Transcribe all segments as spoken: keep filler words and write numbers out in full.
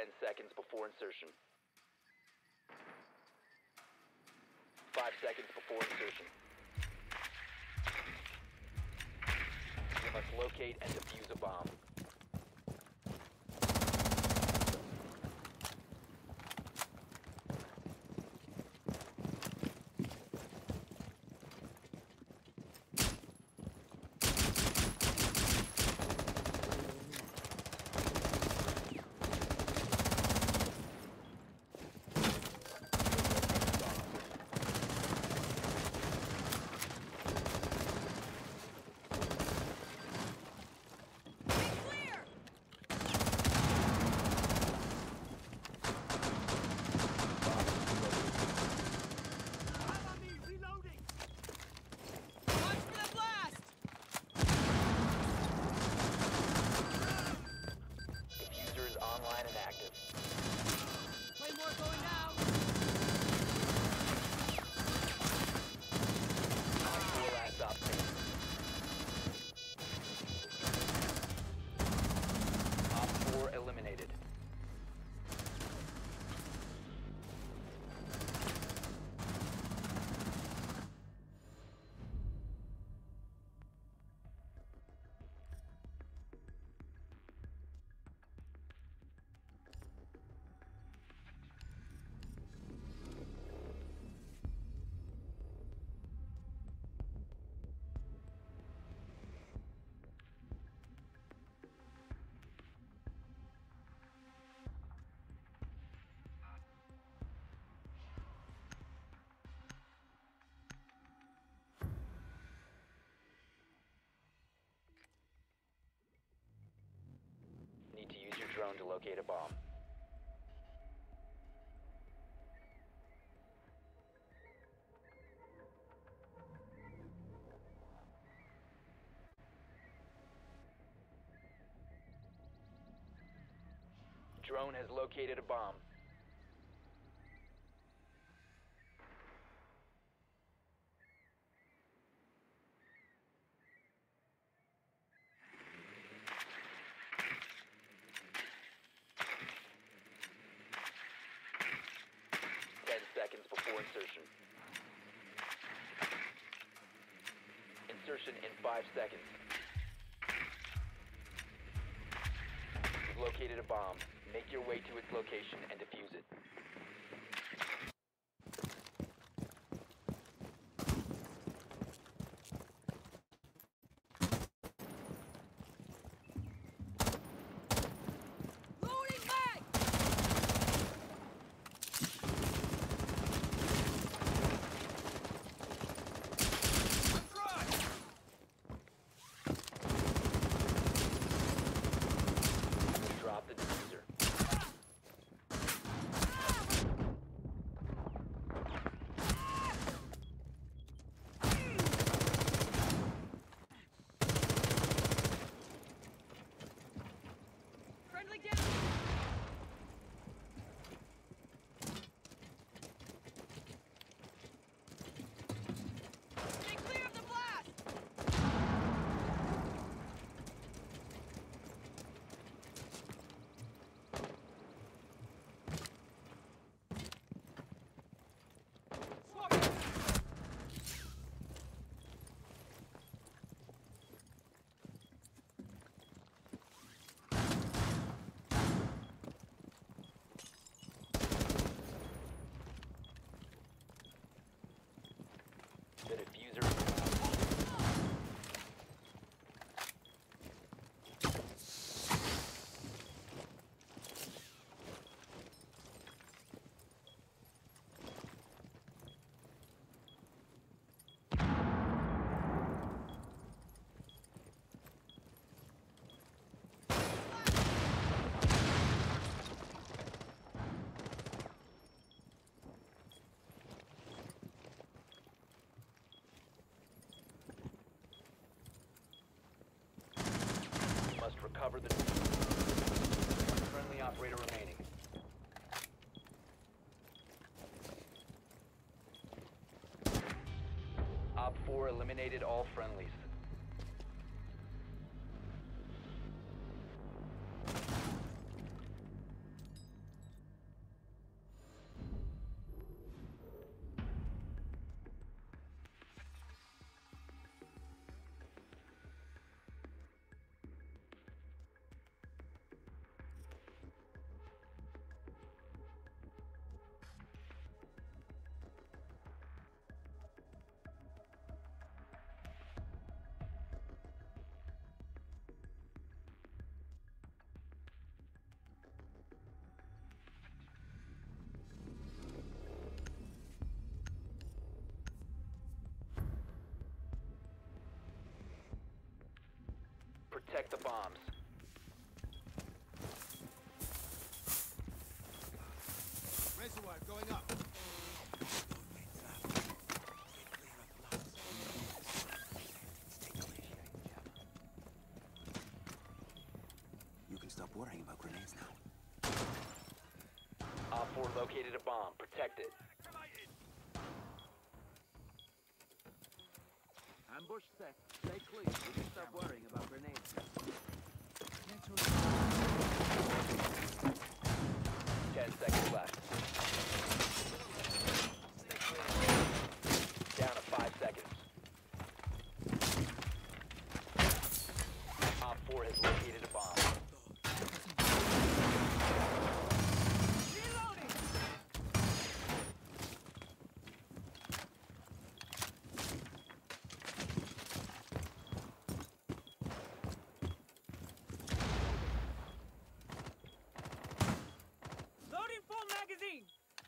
Ten seconds before insertion. Five seconds before insertion. You must locate and defuse a bomb. Online and active. Claymore going down. Four last stop standing. Op four eliminated. Need to use your drone to locate a bomb. Drone has located a bomb. Ten seconds before insertion. Insertion in five seconds. You've located a bomb. Make your way to its location and defuse it. Loading mag. Drop the diffuser. Friendly down. Stay clear of the blast. Swap it. The diffuser is down. Must recover the diffuser. Friendly operator remaining. Op four eliminated all friendlies. Protect the bombs. Reservoir going up. You can stop worrying about grenades now. Op four located a bomb. Protect it. Ambush set. Stay clear. We can stop worrying about grenades. Ten seconds left. Down to five seconds. Op four has located a bomb. Reloading! Loading full magazine!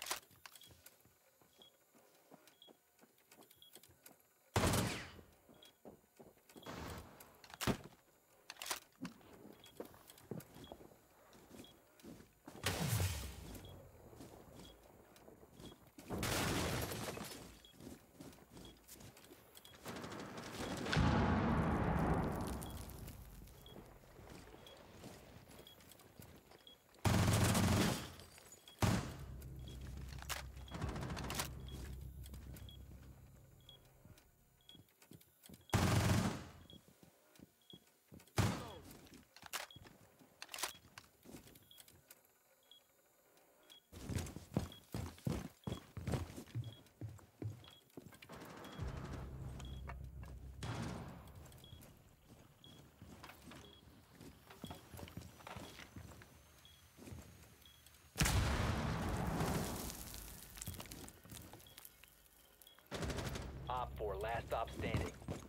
Op four, last stop standing.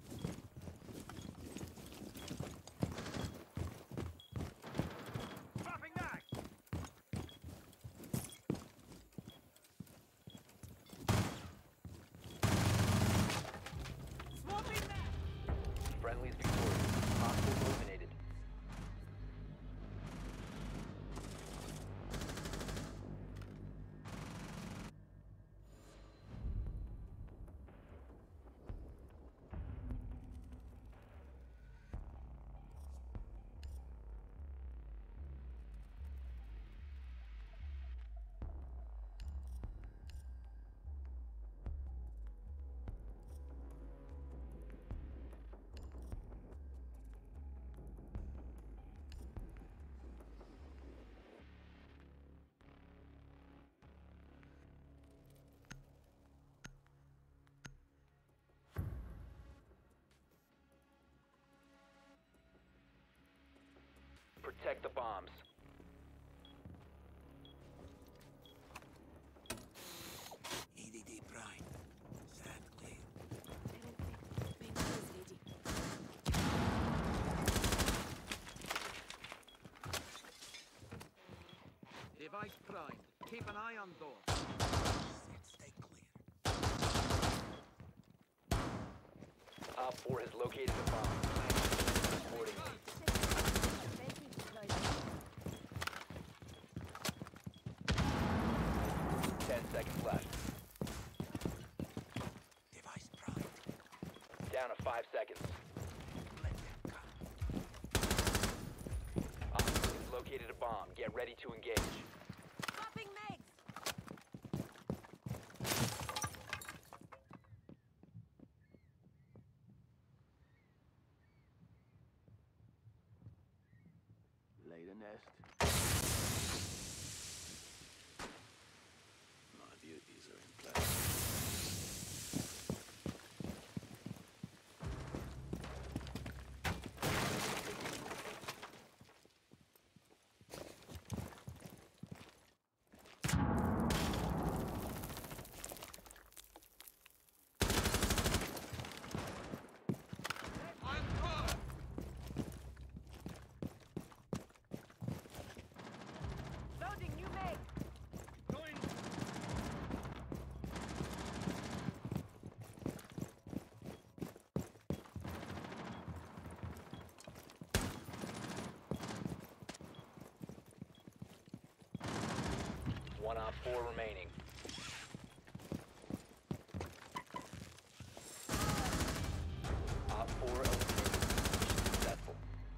Dropping back! Swapping back! Friendly's victorious. Hostile eliminated. Protect the bombs. E D D prime. Stand clear. Device primed. Keep an eye on door. Set, stay clear. Op four has located a bomb. Accordingly. Ten seconds left. Device prime. Down to five seconds. Let them come. Op four has located a bomb. Get ready to engage. Swapping mags! Lay the nest. My beauties are in place. four remaining. Op four eliminated. Successful.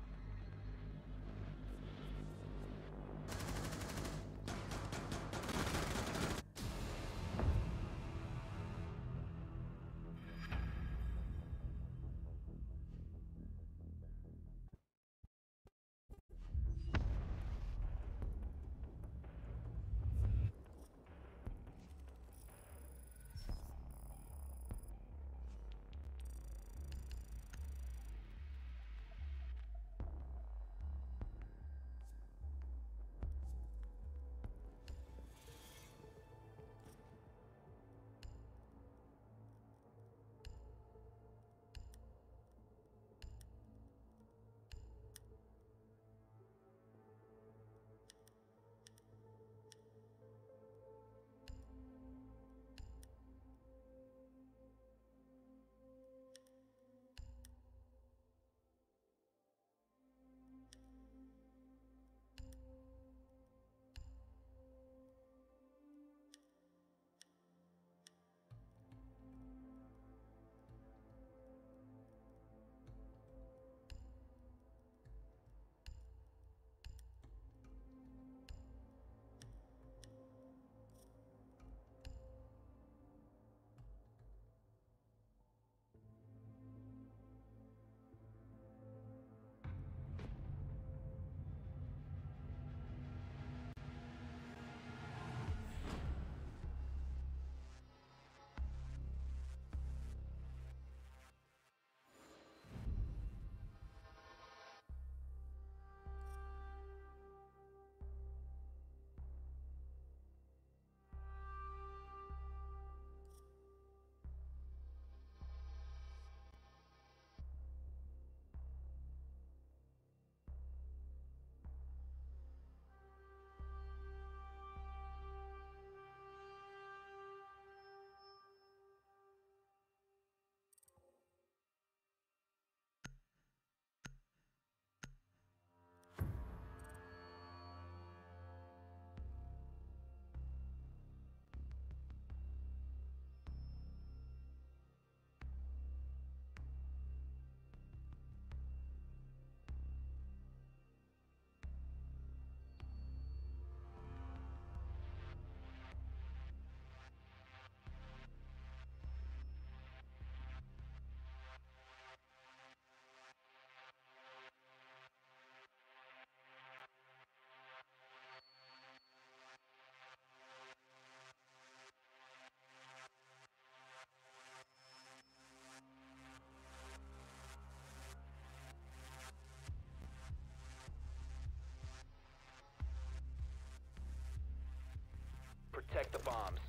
Protect the bombs.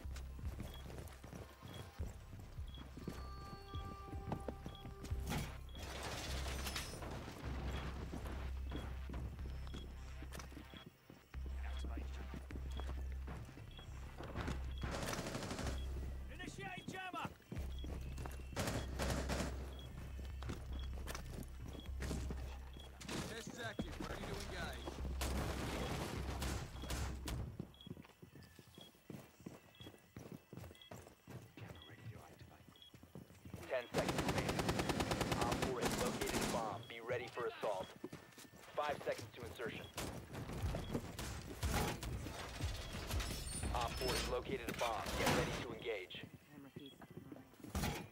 Initiate jammer! Test is active. Ready to engage. Ten seconds remaining. Op four has located a bomb. Be ready for assault. Five seconds to insertion. Op four has located a bomb. Get ready to engage. Camera feed up and running.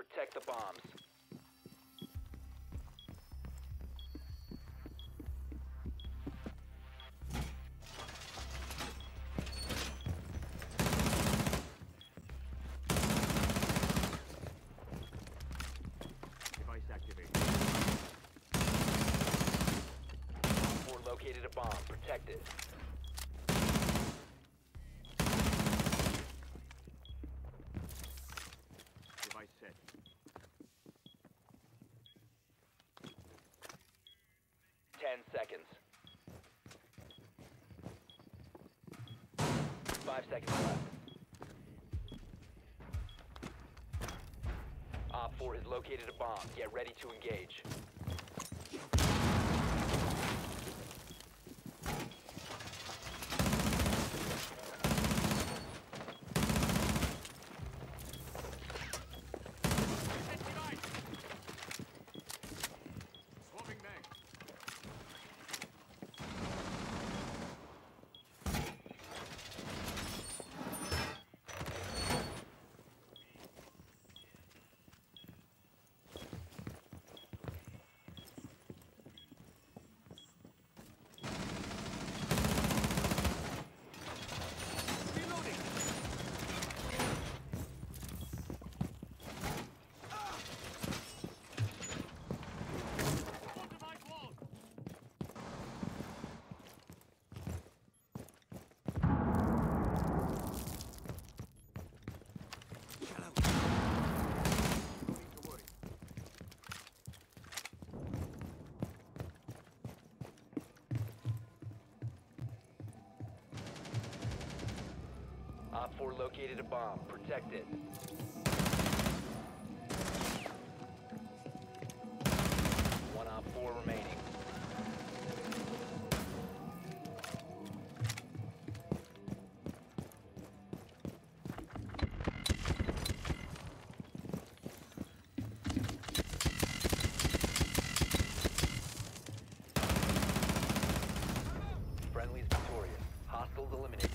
Protect the bombs. Device activated. Four located a bomb. Protect it. Device set. Ten seconds. Five seconds left. Op four has located a bomb. Get ready to engage. Swapping mag. One device wall. Shallow. No need to worry. Op four located a bomb. Protect it. One Op four remaining. Friendly's victorious. Hostiles eliminated.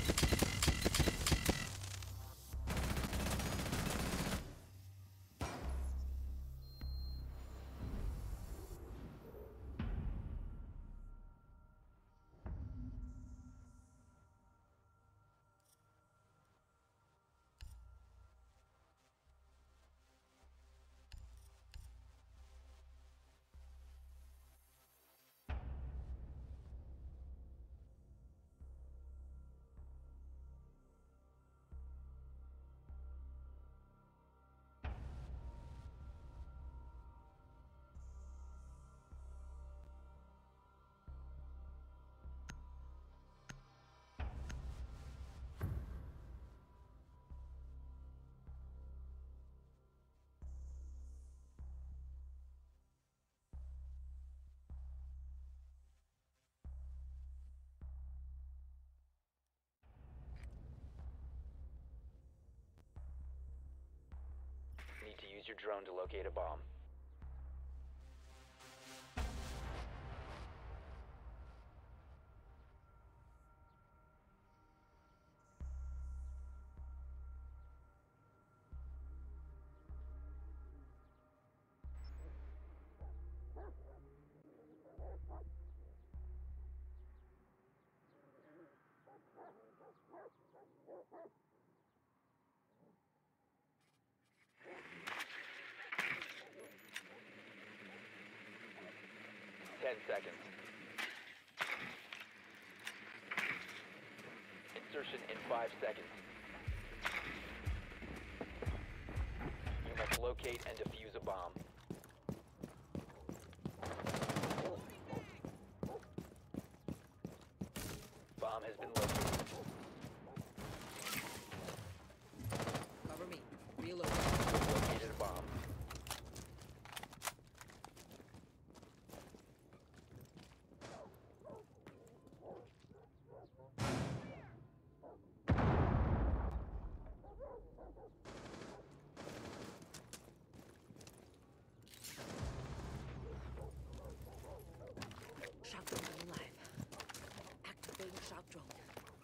Need to use your drone to locate a bomb. Ten seconds. Insertion in five seconds. You must locate and defuse a bomb. Bomb has been located. Cover me. Reload. Located a bomb. Shock drone alive. Activating shock drone.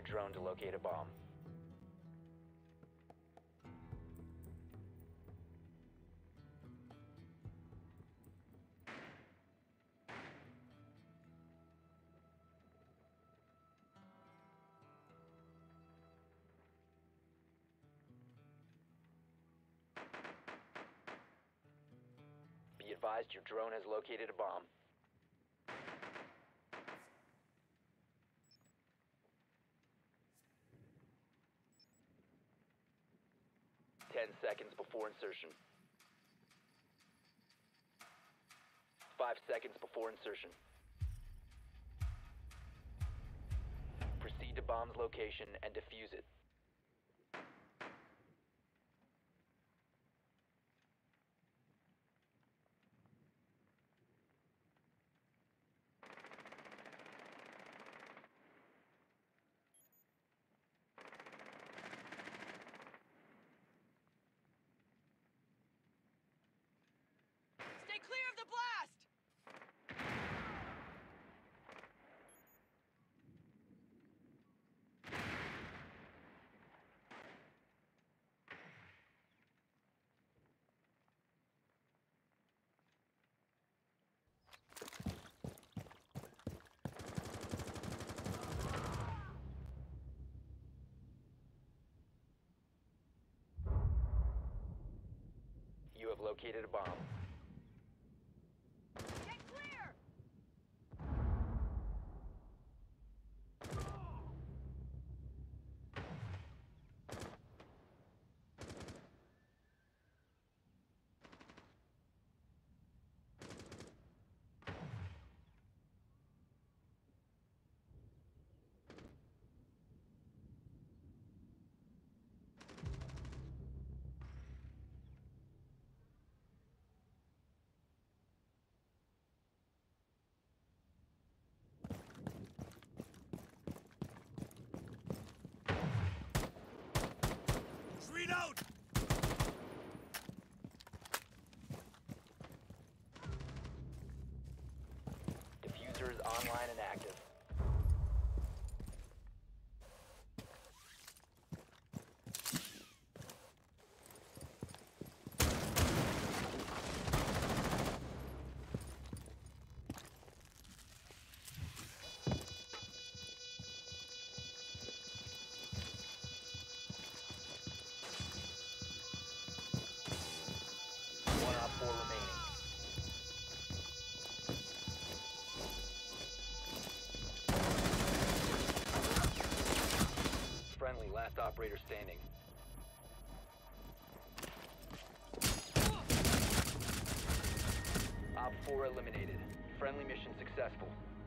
drone to locate a bomb. Be advised your drone has located a bomb. Ten seconds before insertion. Five seconds before insertion. Proceed to bomb's location and defuse it. Stay clear of the blast! You have located a bomb. Get clear! Reload! Diffuser is online and active. One op four remaining. Friendly, last operator standing. Op four eliminated. Friendly mission successful.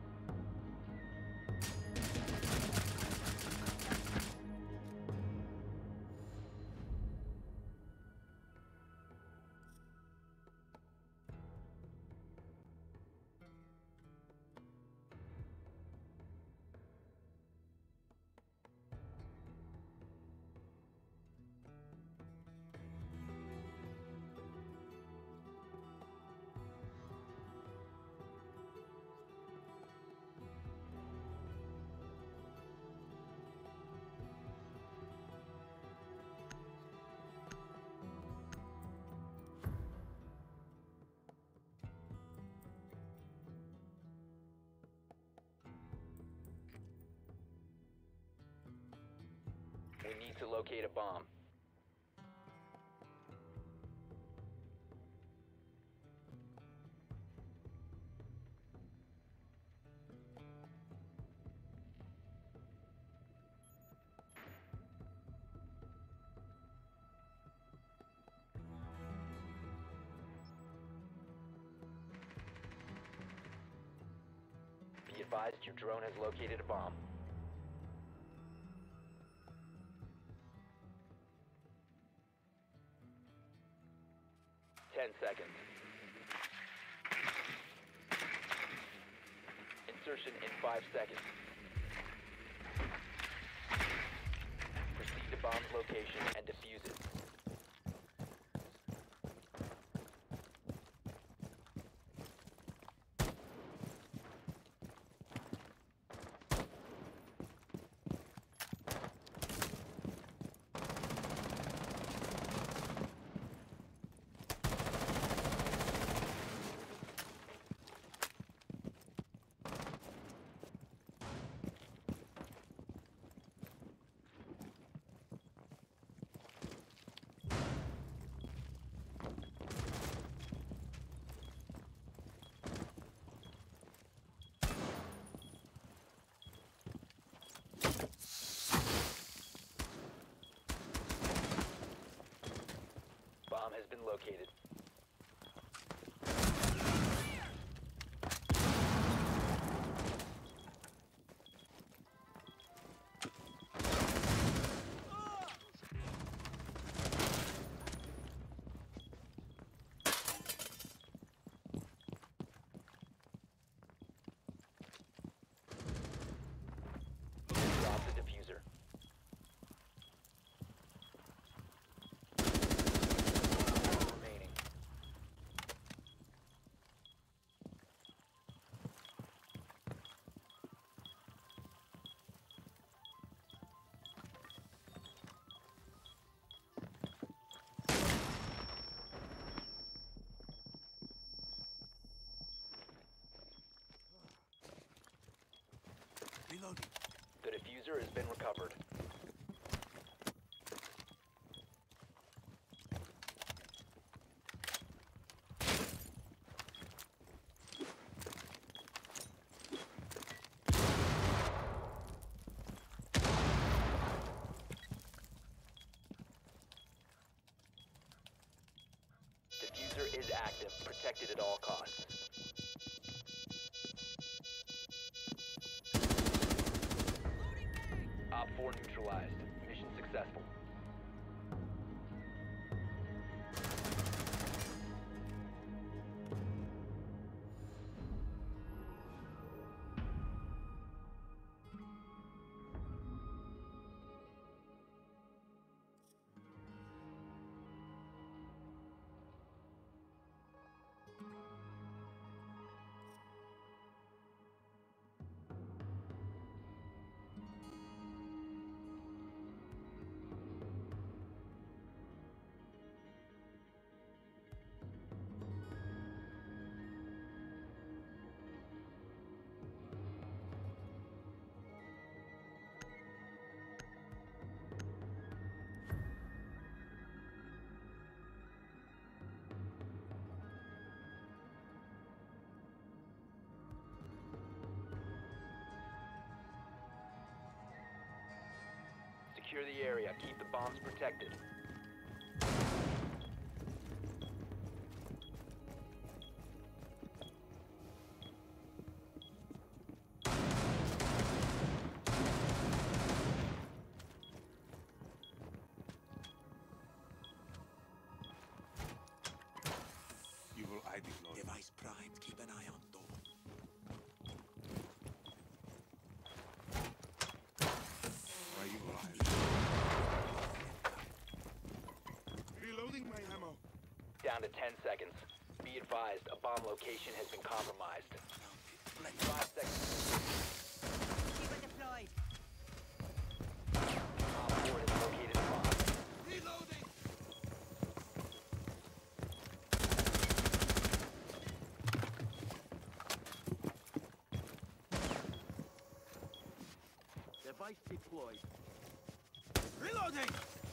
We need to locate a bomb. Be advised your drone has located a bomb. Ten seconds. Insertion in five seconds. Proceed to bomb's location and defuse it. been located. Drop the diffuser. Remaining. Reloading. The diffuser has been recovered. Diffuser is active, protected at all costs. Op four neutralized. Mission successful. Secure the area. Keep the bombs protected. You will I deploy. Device primed. Keep an eye on door. Why you alive? Reloading my ammo. Down to ten seconds. Be advised, a bomb location has been compromised. Five seconds. Keep it deployed. Op four has located a bomb. Reloading. Device deployed. Reloading.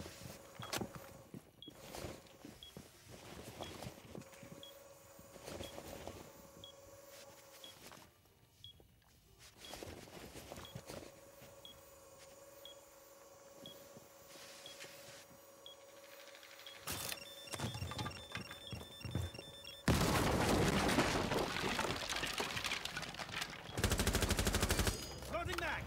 Loading mag.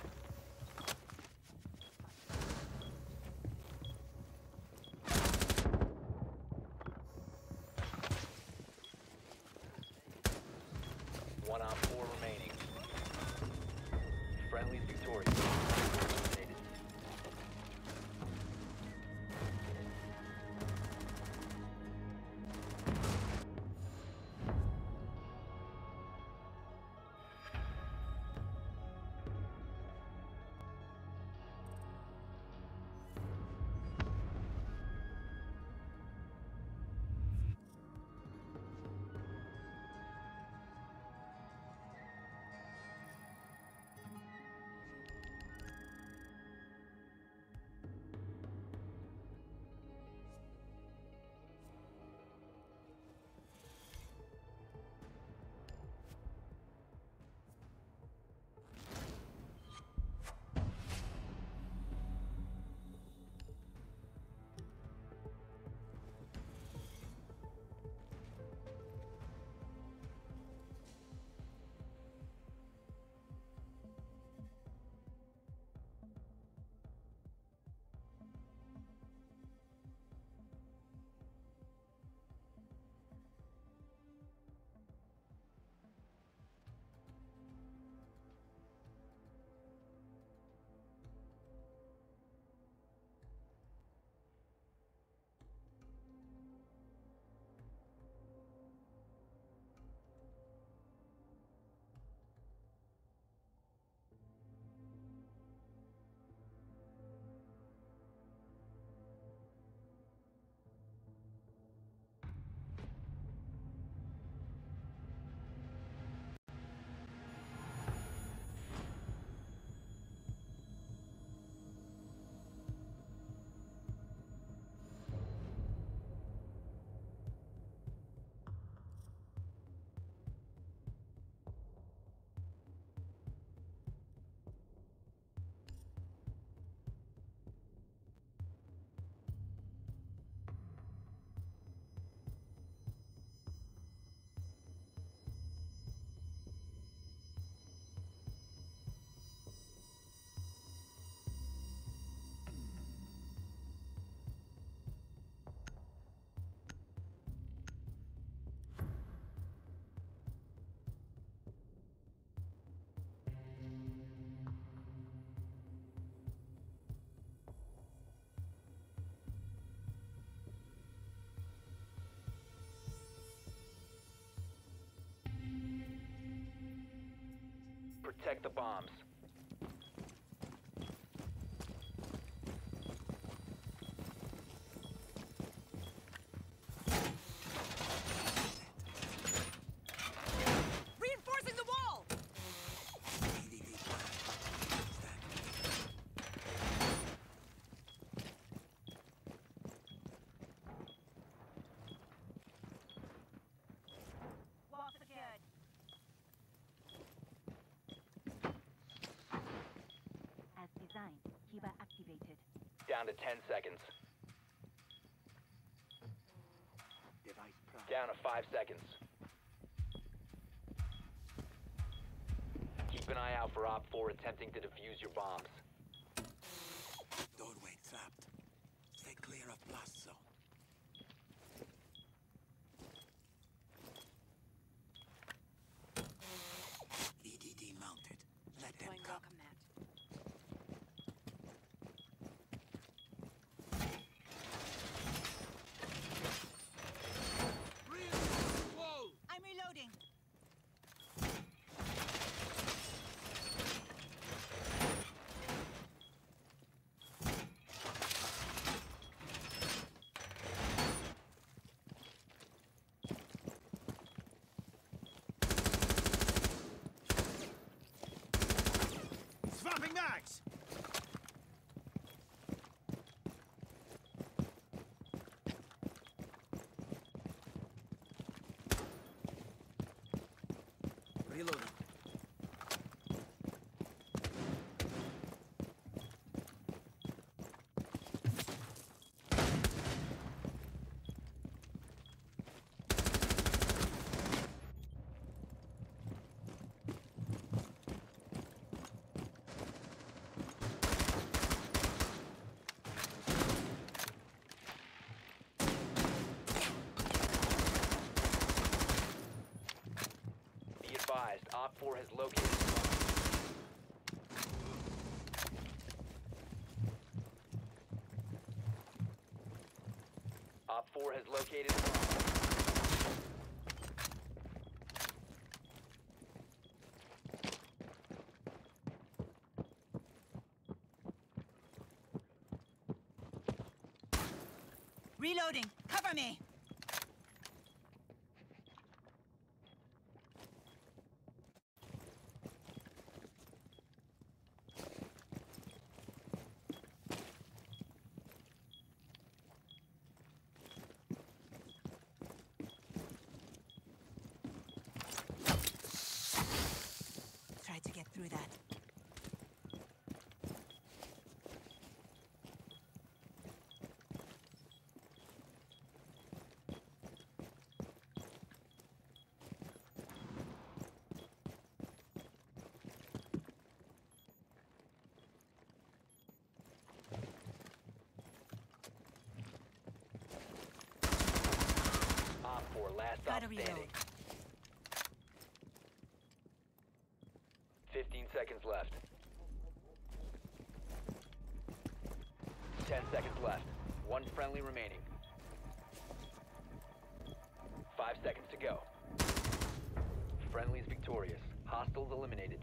One op four remaining. Friendly's victorious. Eliminated. Protect the bombs. Reinforcing the wall! A D D prime. Stand. Wall secured. As designed, Kiba activated. Down to ten seconds. Device prime. Down to five seconds. Keep an eye out for Op four attempting to defuse your bombs. Doorway trapped. Stay clear of blast zone. E D D mounted. Let them come. welcome mat. Reinforce wall! I'm reloading. Swapping mags! Reloading. Be advised, Op four has located the bomb. Op four has located the bomb. Reloading. Cover me. Try to get through that. Op four, last stop Gotta reload. standing. Fifteen seconds left. Ten seconds left. One friendly remaining. Five seconds to go. Friendly's victorious. Hostiles eliminated.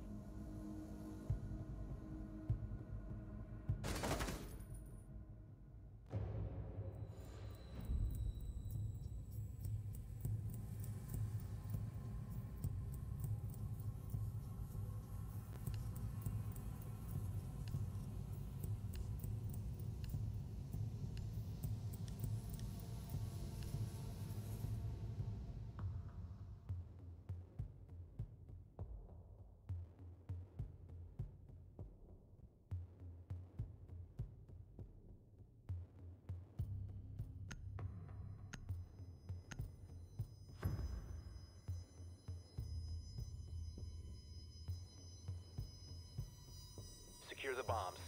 Secure the bombs.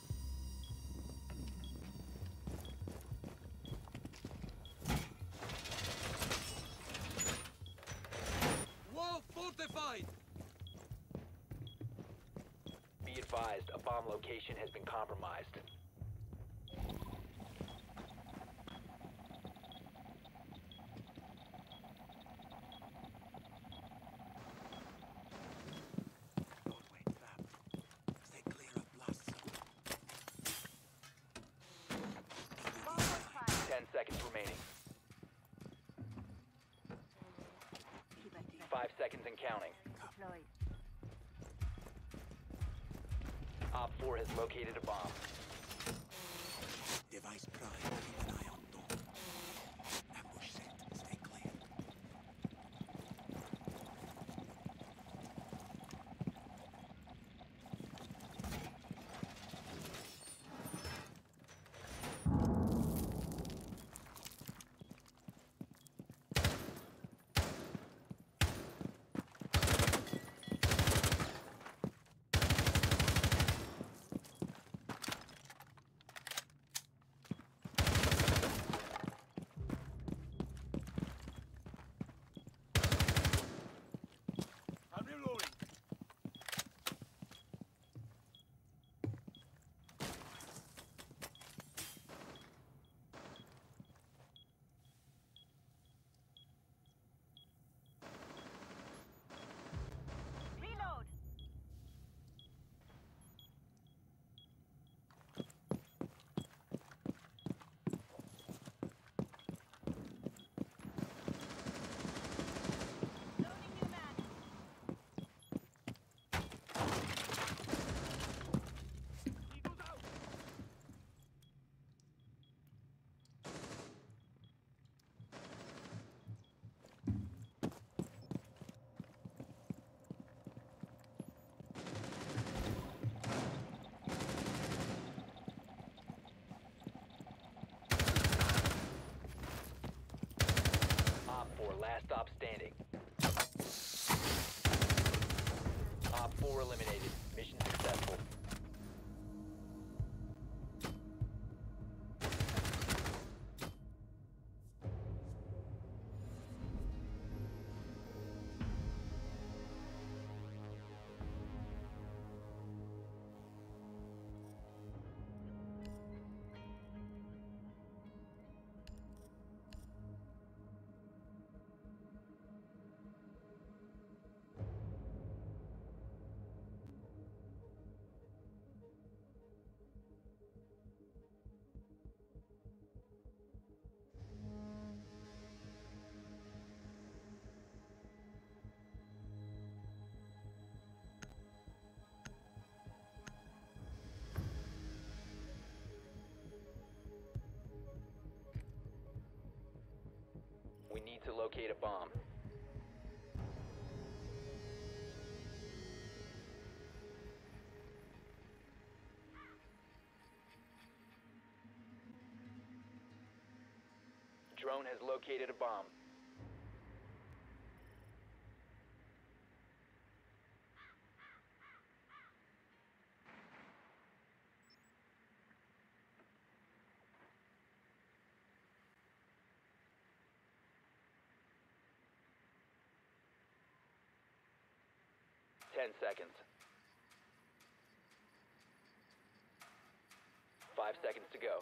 Wall fortified! Be advised, a bomb location has been compromised. Five seconds and counting. Deployed. Op four has located a bomb. Device prime. Keep an eye on Dome. Ambush set. Stay clear. I'm reloading. Reload. Loading new mag. Eagles out. Op four, last stop standing. Op four eliminated. Mission successful. We need to locate a bomb. Drone has located a bomb. Ten seconds. Five seconds to go.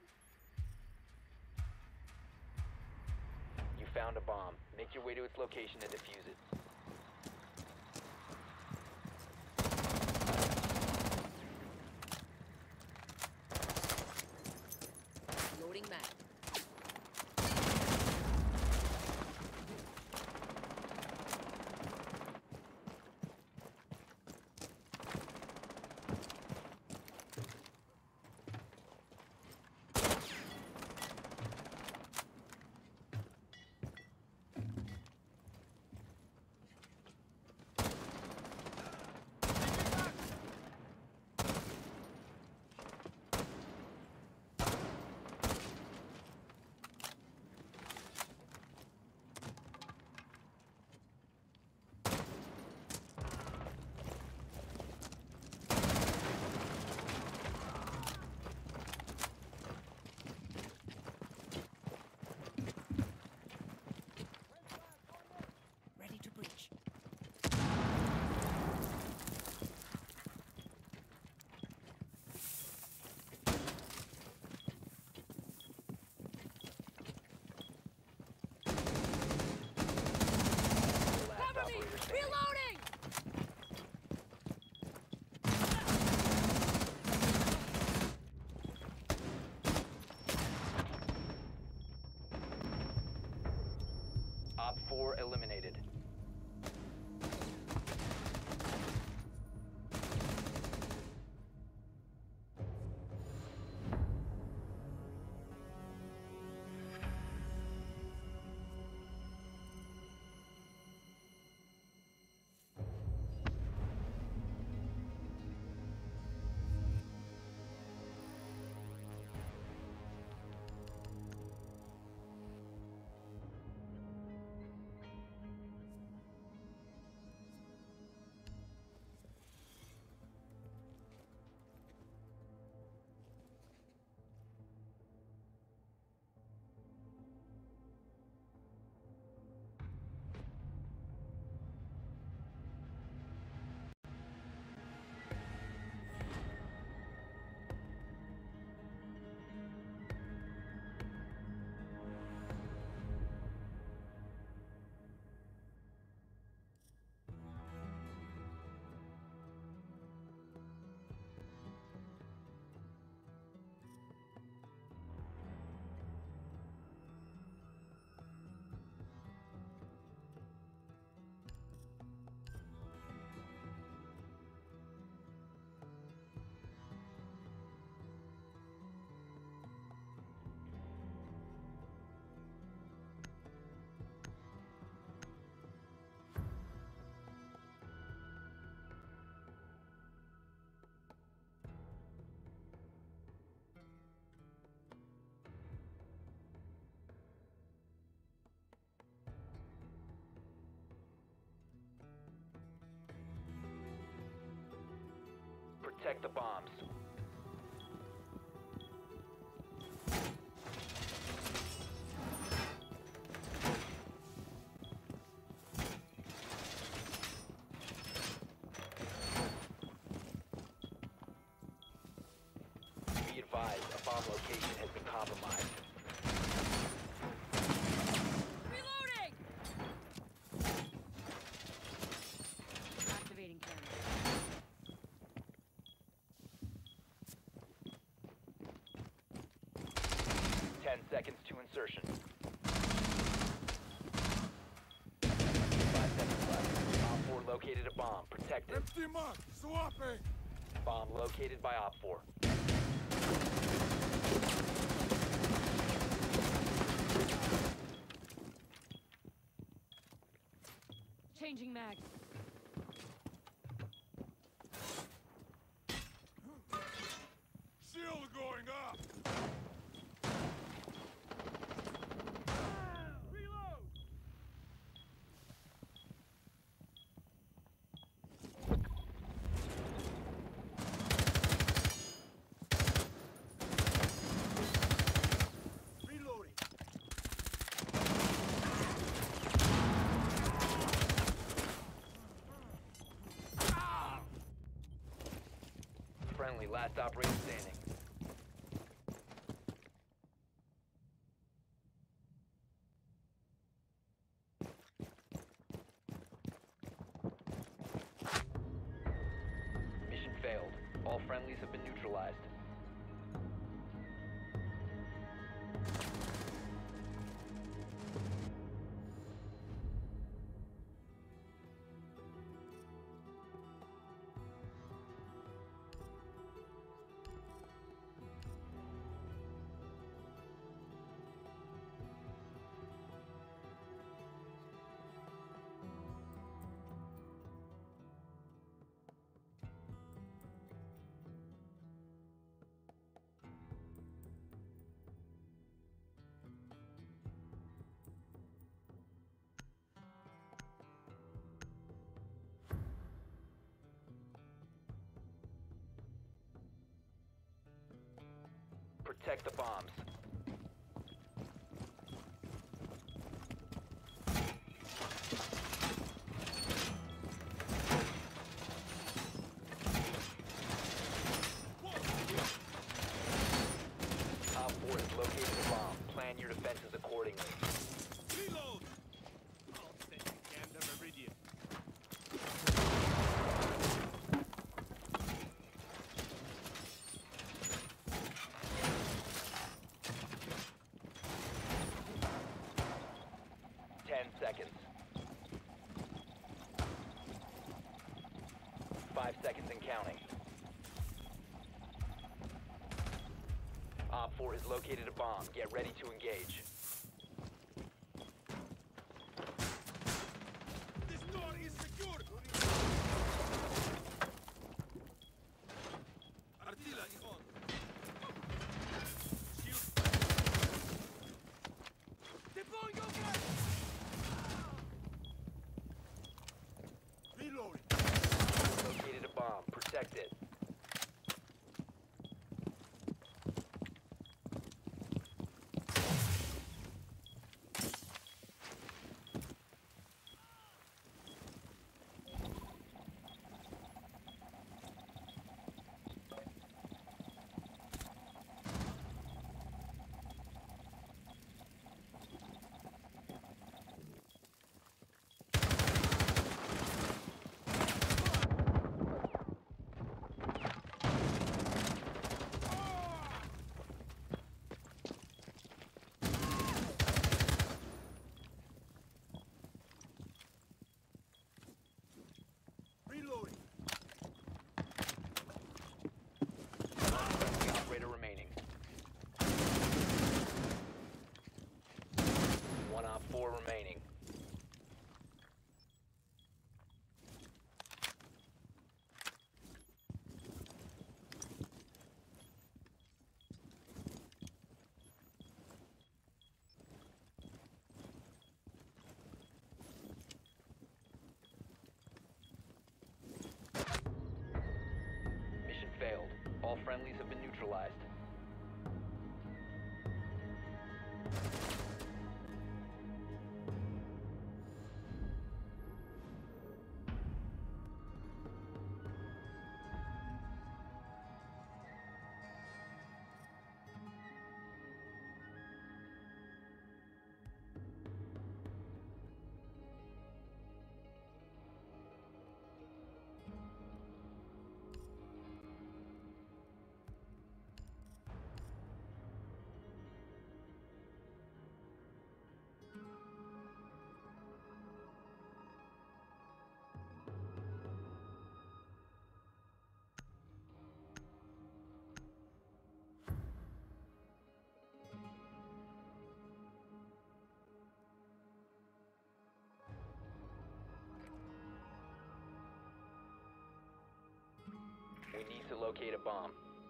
You found a bomb. Make your way to its location and defuse it. Loading mag. Ready to breach. Last operator standing. Reloading! Op four eliminated. Protect the bombs. Be advised, a bomb location has been compromised. Reloading! Activating camera. Ten seconds to insertion. Five seconds left. Op four located a bomb. Protect it. Empty mark! Swapping! Bomb located by Op four. Changing mag. Shield going up! Reload! Reloading! Friendly, last operator standing. Mission failed. All friendlies have been neutralized. Protect the bombs. Op four has located the bomb. Plan your defenses accordingly. Reload! I'll send you Gander Meridian. Ten seconds. Five seconds and counting. Op four has located a bomb. Get ready to engage. This door is secure! Artillery on! Shield! Deploy your gun! Reloading! Located a bomb. Protect it. locate a bomb.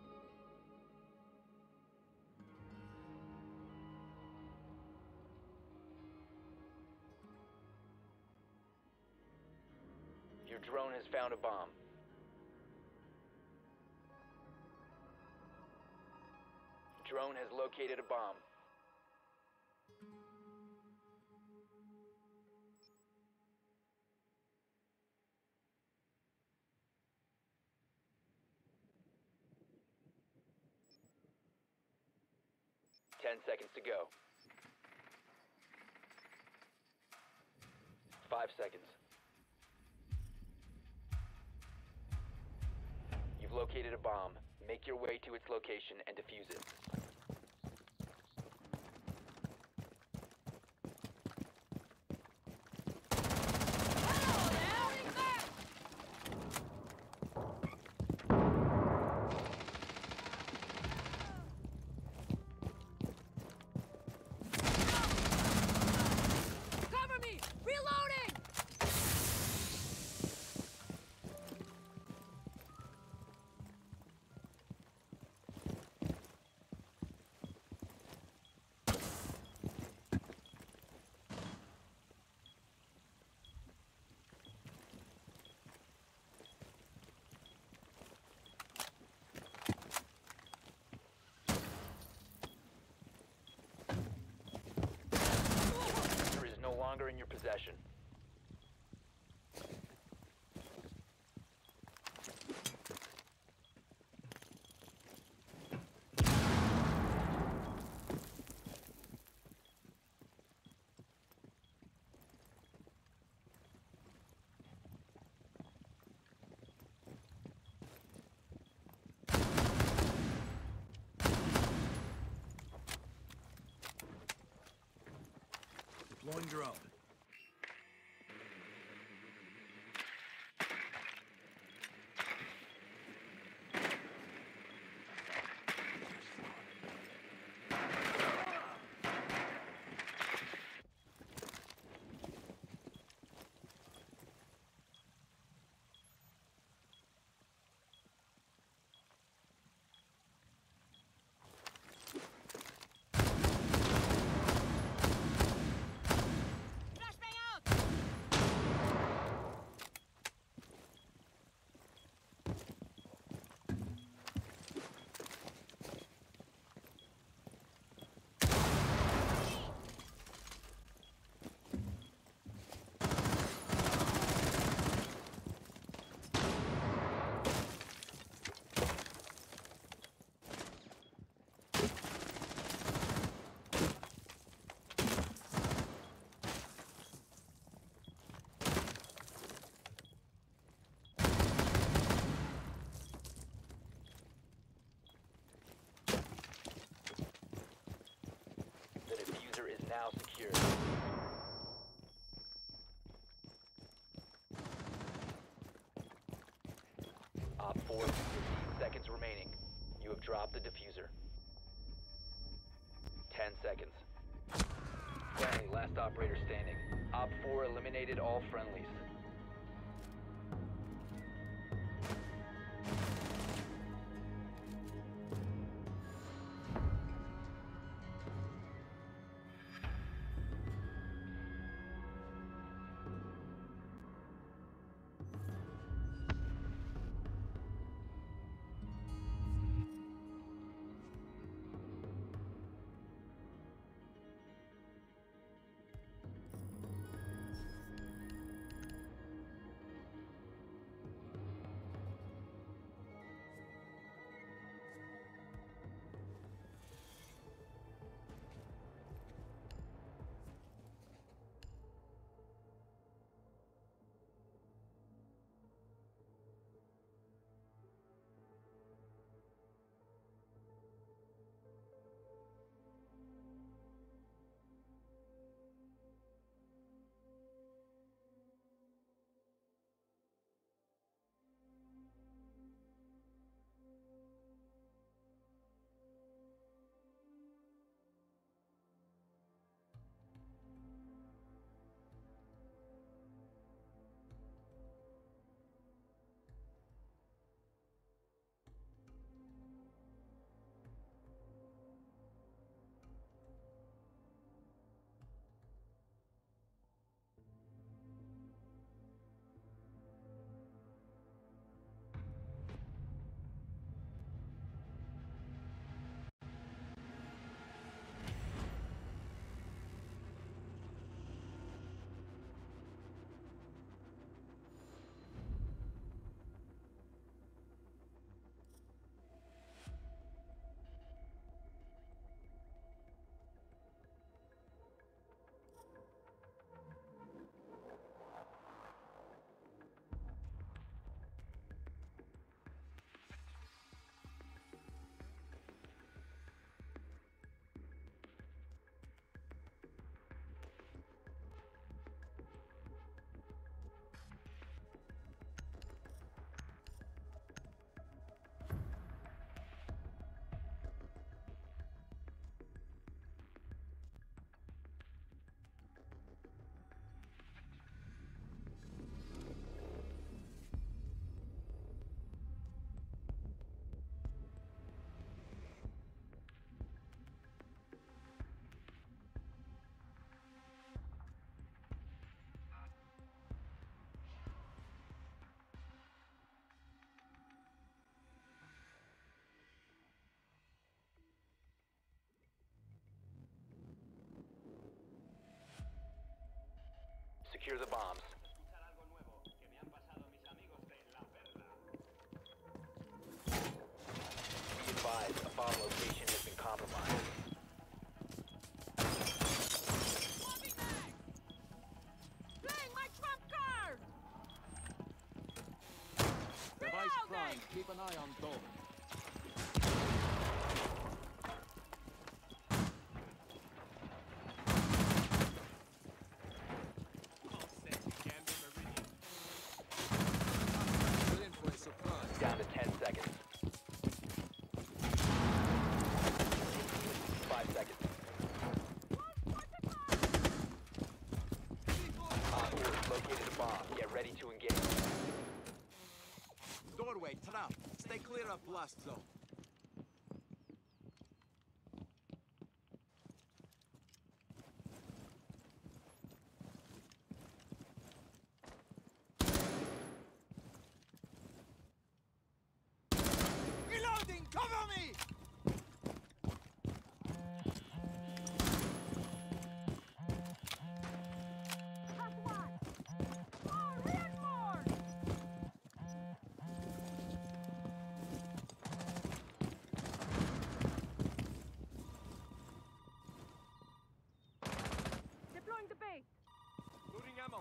Your drone has found a bomb. Drone has located a bomb. Ten seconds to go. Five seconds. You've located a bomb. Make your way to its location and defuse it. Cover me! Reloading! Diffuser is no longer in your possession. Deploying drone. Flashbang out! The diffuser is now secure. Op four, fifteen seconds remaining. You have dropped the diffuser. Ten seconds. Friendly, last operator standing. Op four eliminated all friendlies. Secure the bombs. Be advised, a bomb location has been compromised. Playing my trump card! Device prime. Keep an eye on door. All set. Gander Meridian. We're in for a surprise. Down to ten seconds. Five seconds. Op four has located a bomb. Get ready to engage. Doorway, trap. Stay clear of blast zone. Reloading! Cover me! That's one! More! Reinforce! Deploying the bait! Loading ammo.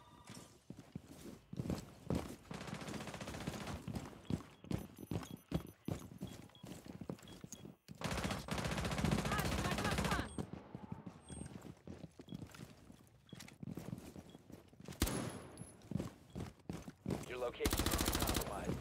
Adding my plus one! Your location is compromised.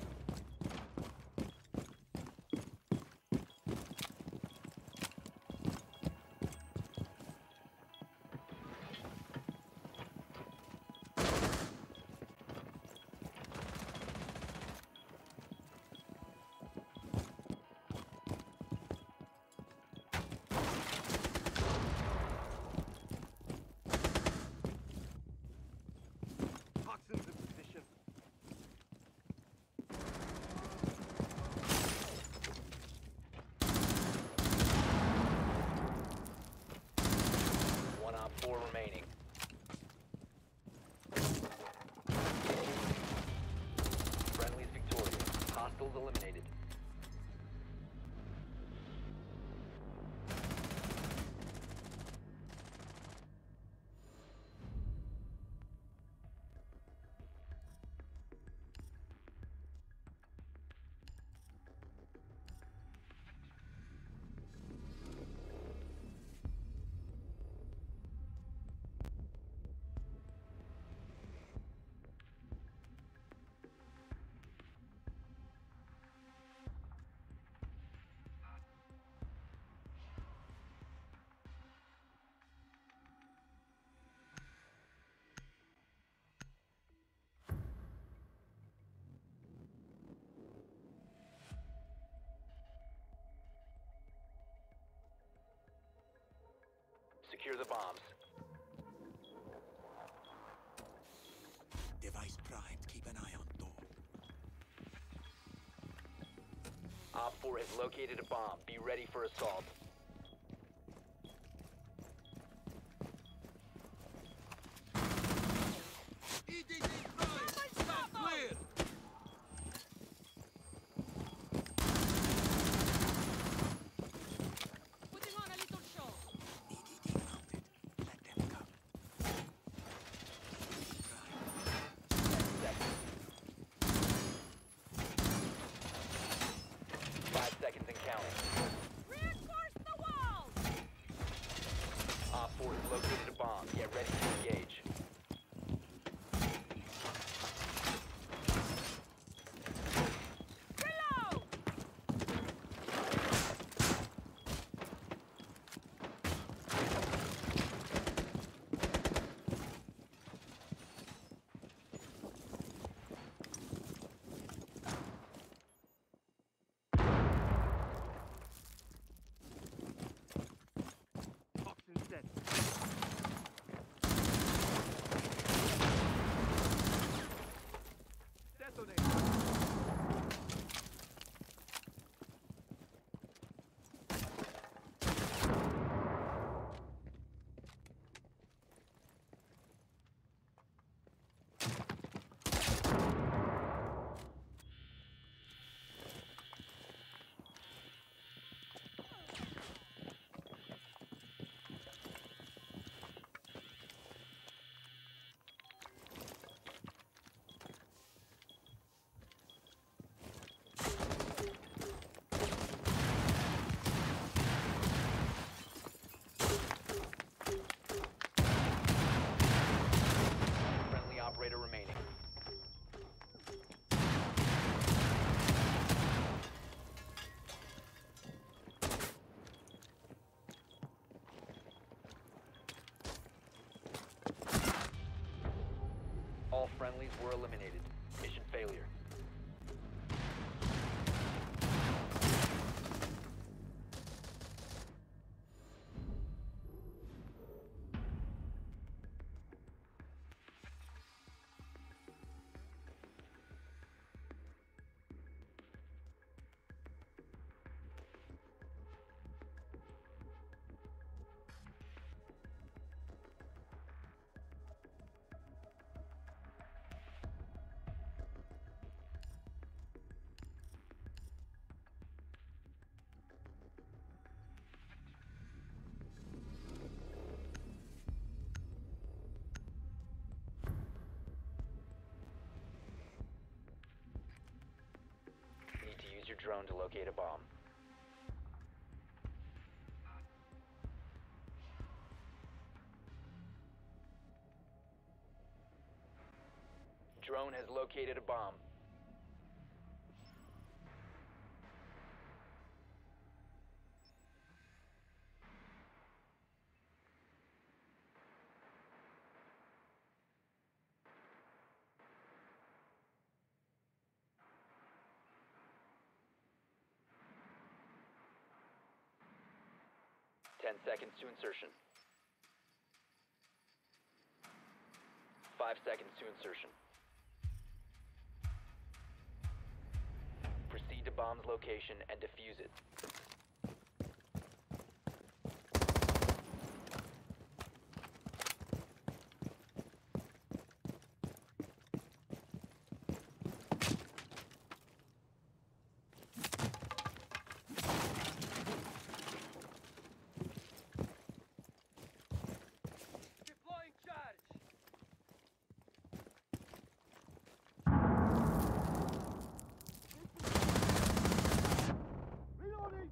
Toxins in position. One on four remaining. Friendly's victorious. Hostiles eliminated. Secure the bombs. Device primed. Keep an eye on door. Op four has located a bomb. Be ready for assault. E D D prime. Stand clear. Putting on a little show! E D D mounted. Let them come. Seconds. Five seconds and counting. Reinforcements! friendlies were eliminated. Mission failure. Use your drone to locate a bomb. Drone has located a bomb. Ten seconds to insertion. Five seconds to insertion. Proceed to bomb's location and defuse it. Deploying charge. Reloading!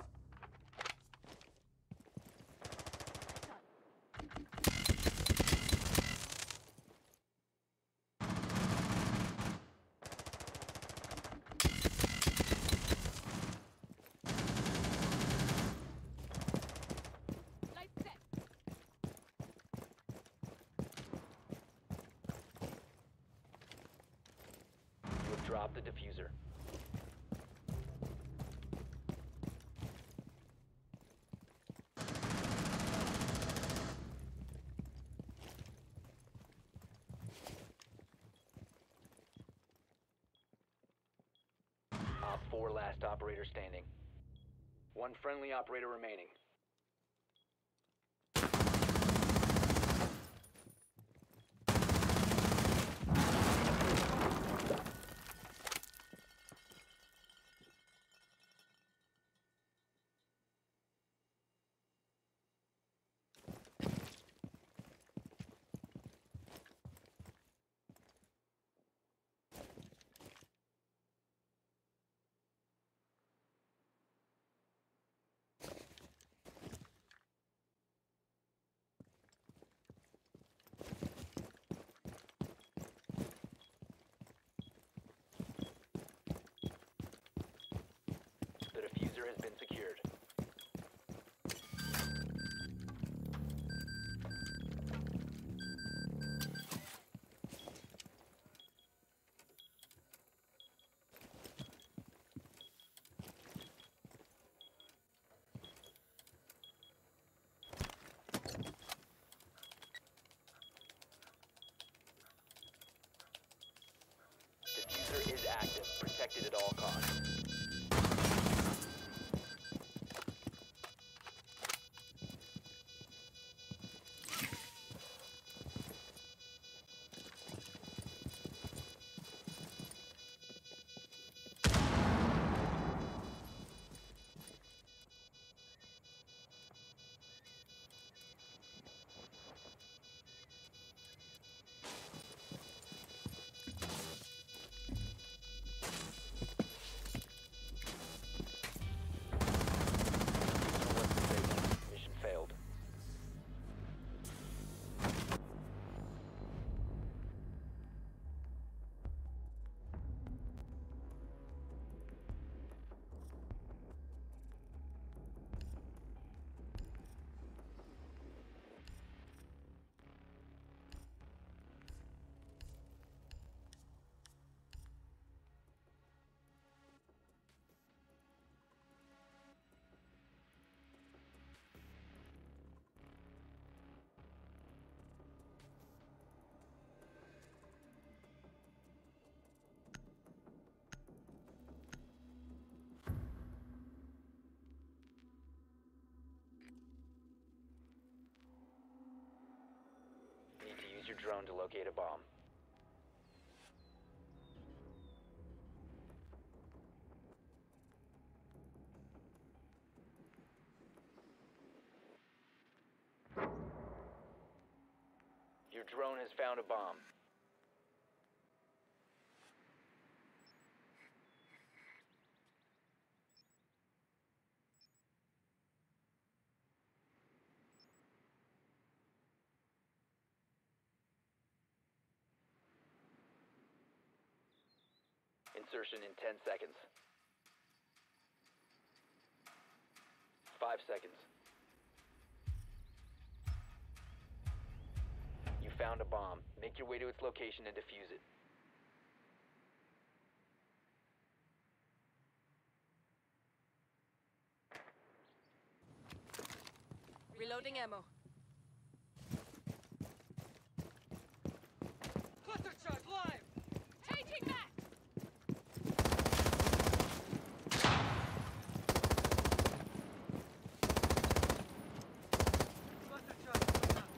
Light set. You have dropped the diffuser. Op four last operator standing. One friendly operator remaining. The diffuser has been secured. Diffuser is active, protected at all costs. your drone to locate a bomb. Your drone has found a bomb. Insertion in ten seconds. Five seconds. You found a bomb. Make your way to its location and defuse it. Reloading ammo. Cluster charge live! Changing back! Cluster charge going up.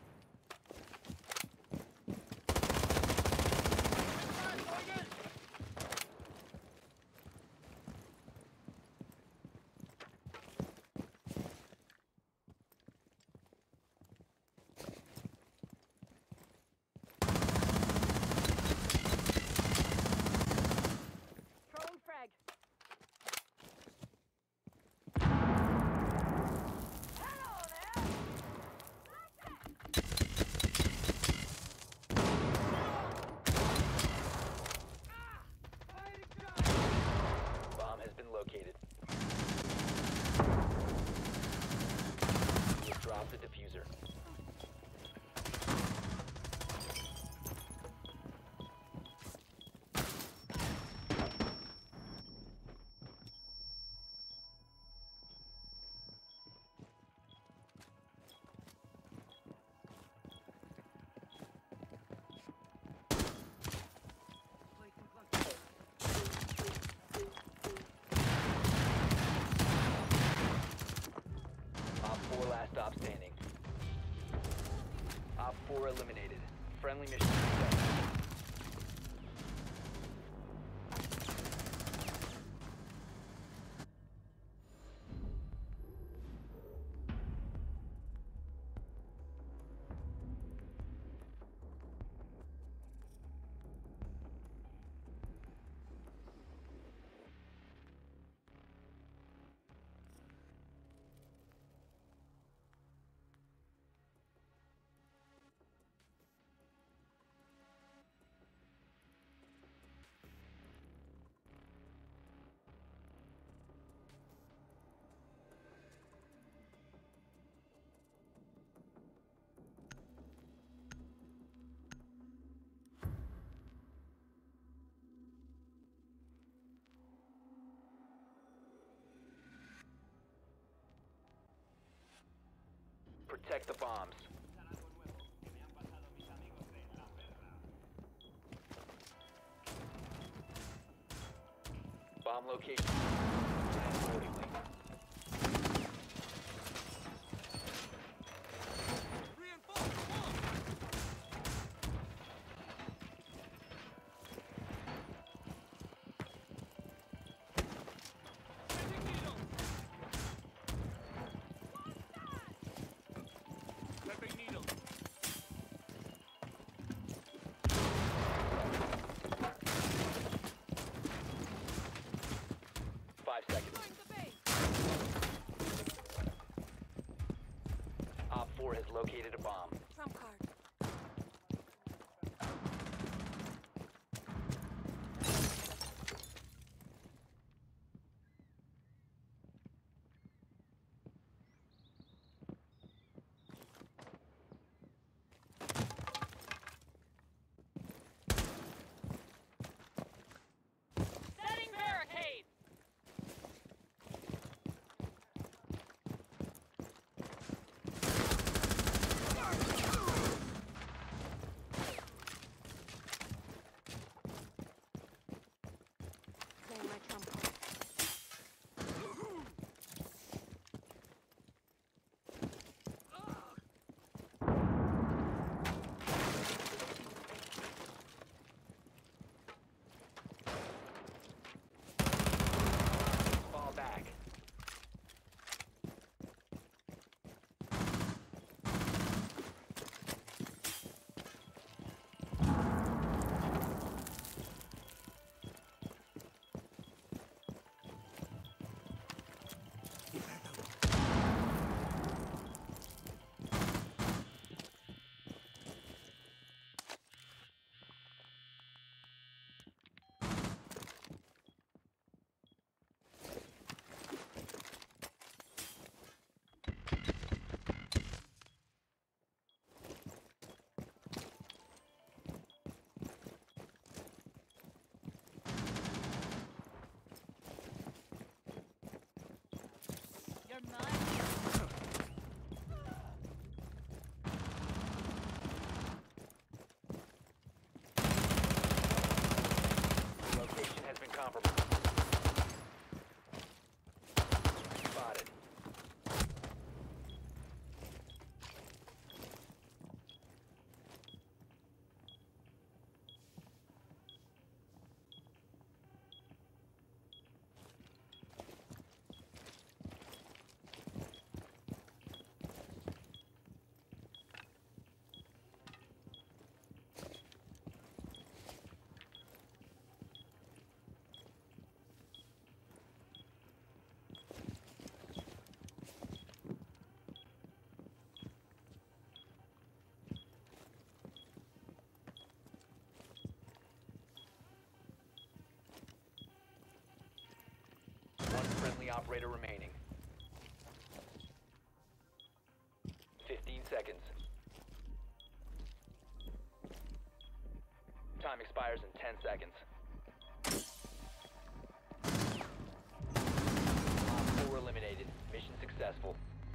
Throwing frag. Hello there! Bomb has been located. You have dropped the diffuser. Placing cluster. Op four last stop standing. Op four eliminated. Friendly mission successful. Protect the bombs. Bomb location. Accordingly. Reinforce the wall! Setting needle! Setting needle! You're mine. Location has been compromised. Spotted. One friendly operator remaining. Fifteen seconds. Time expires in ten seconds. Op four eliminated. Mission successful.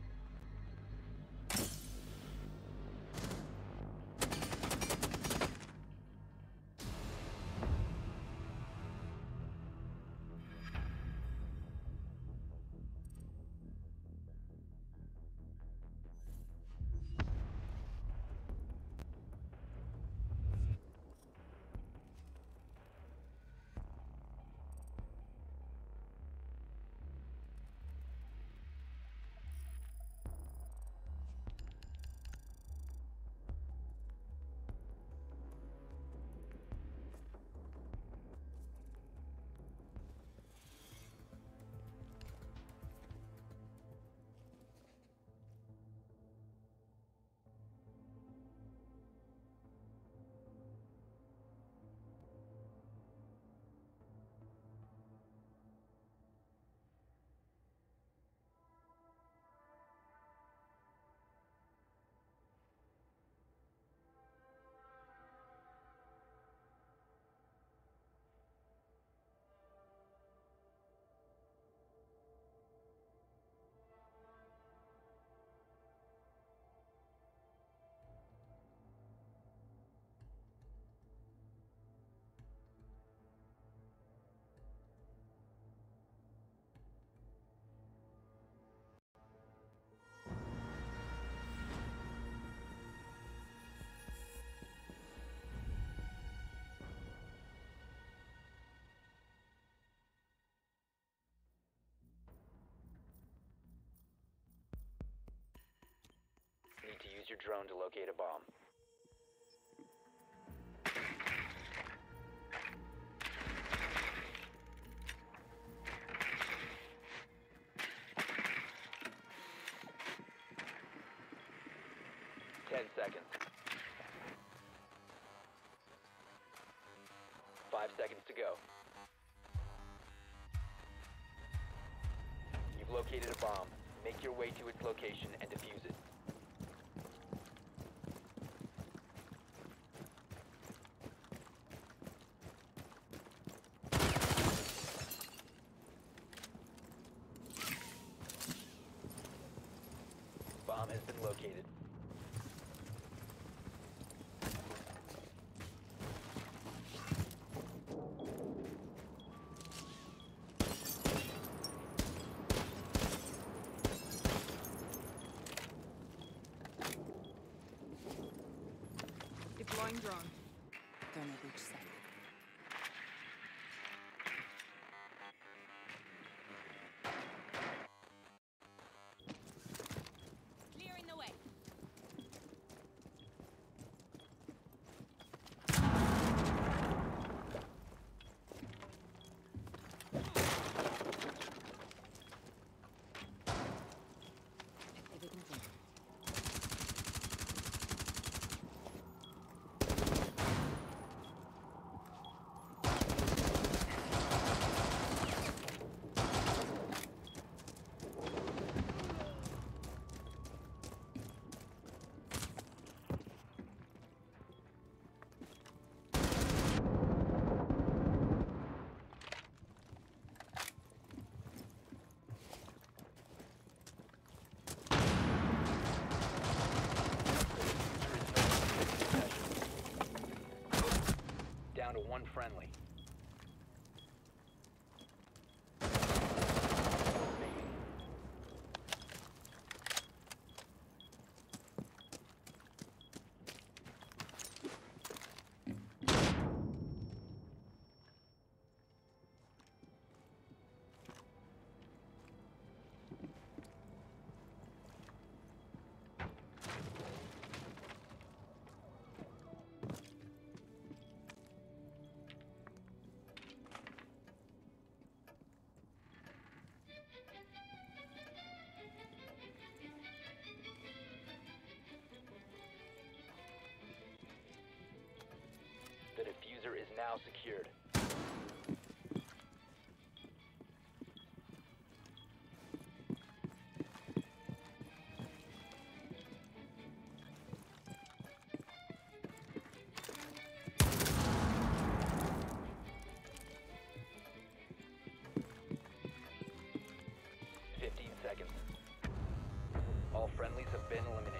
Need to use your drone to locate a bomb. Ten seconds. Five seconds to go. You've located a bomb. Make your way to its location and defuse it. Bomb has been located. Deploying drone. Don't know which side. Clearing the way. Activating drone. one friendly. The diffuser is now secured. Fifteen seconds. All friendlies have been eliminated.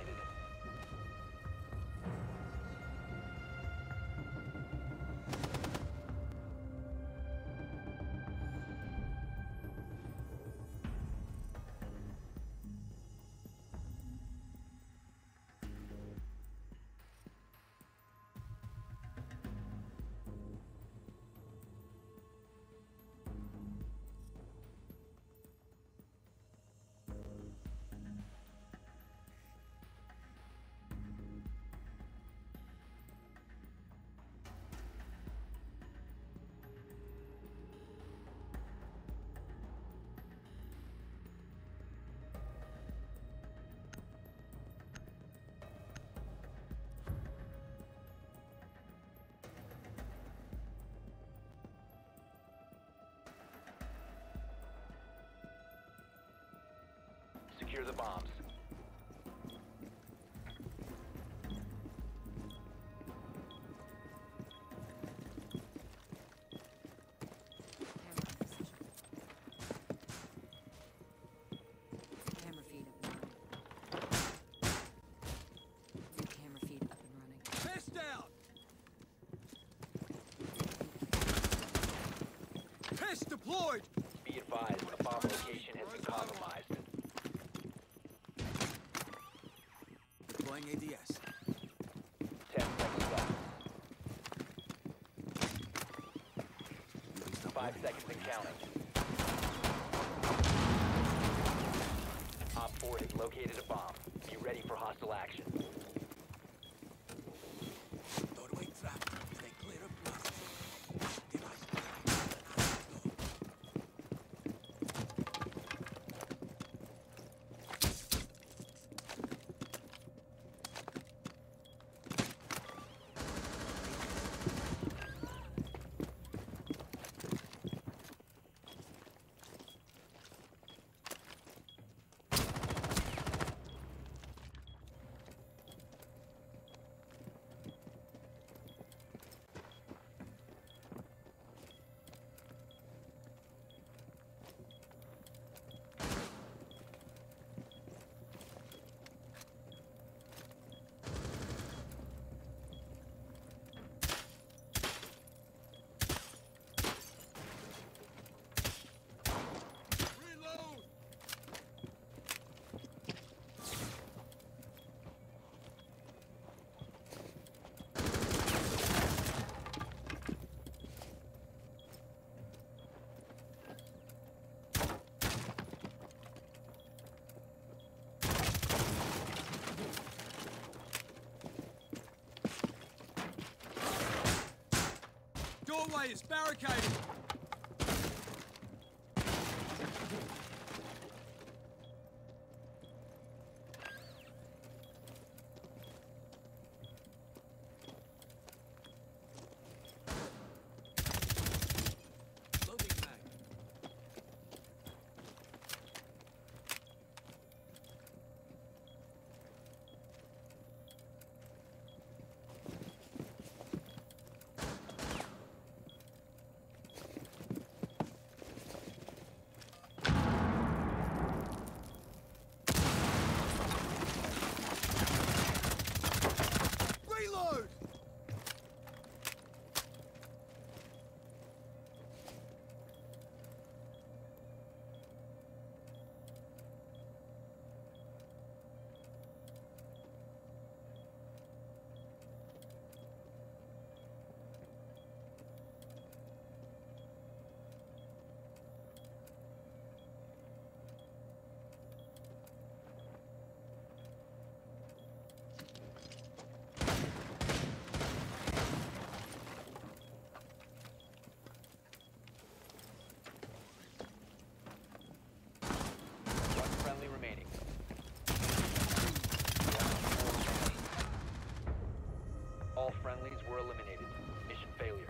Secure the bombs. Camera feed up and running. New camera feed up and running. Fist out! Fist deployed! Be advised, a bomb location has been compromised. Deploying A D S. Ten seconds left. Five seconds and counting. Op four has located a bomb. Be ready for hostile action. Doorway trapped. Stay clear of blast. Device. Reload! Doorway is barricaded! Loading mag. eliminated. Mission failure.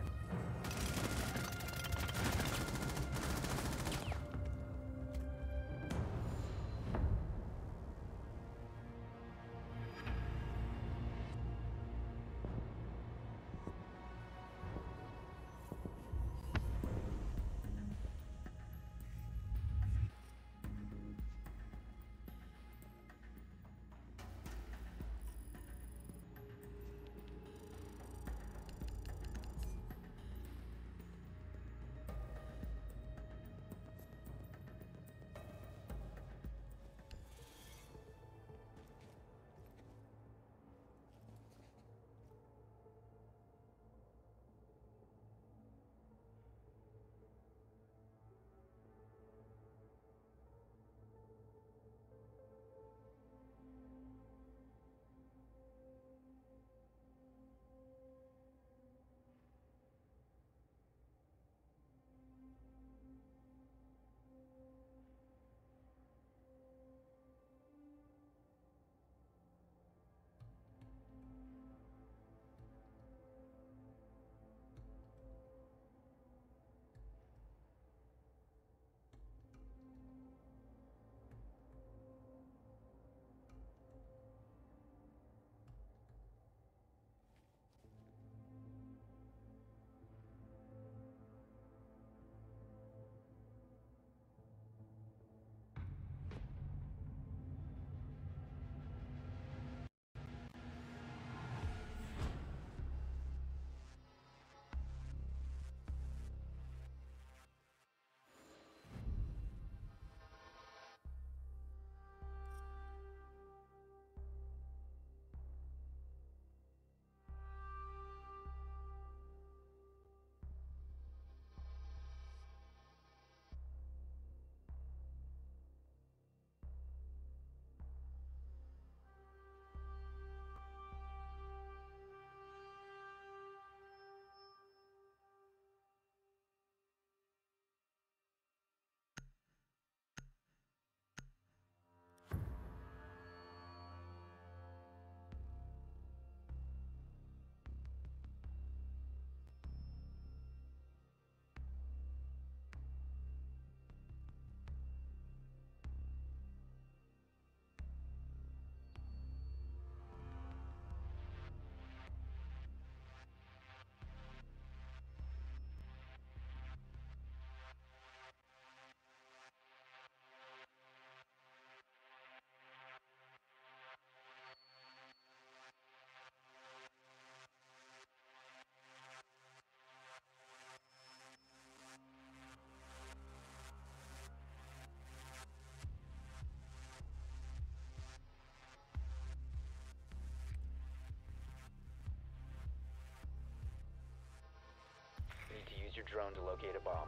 Use your drone to locate a bomb.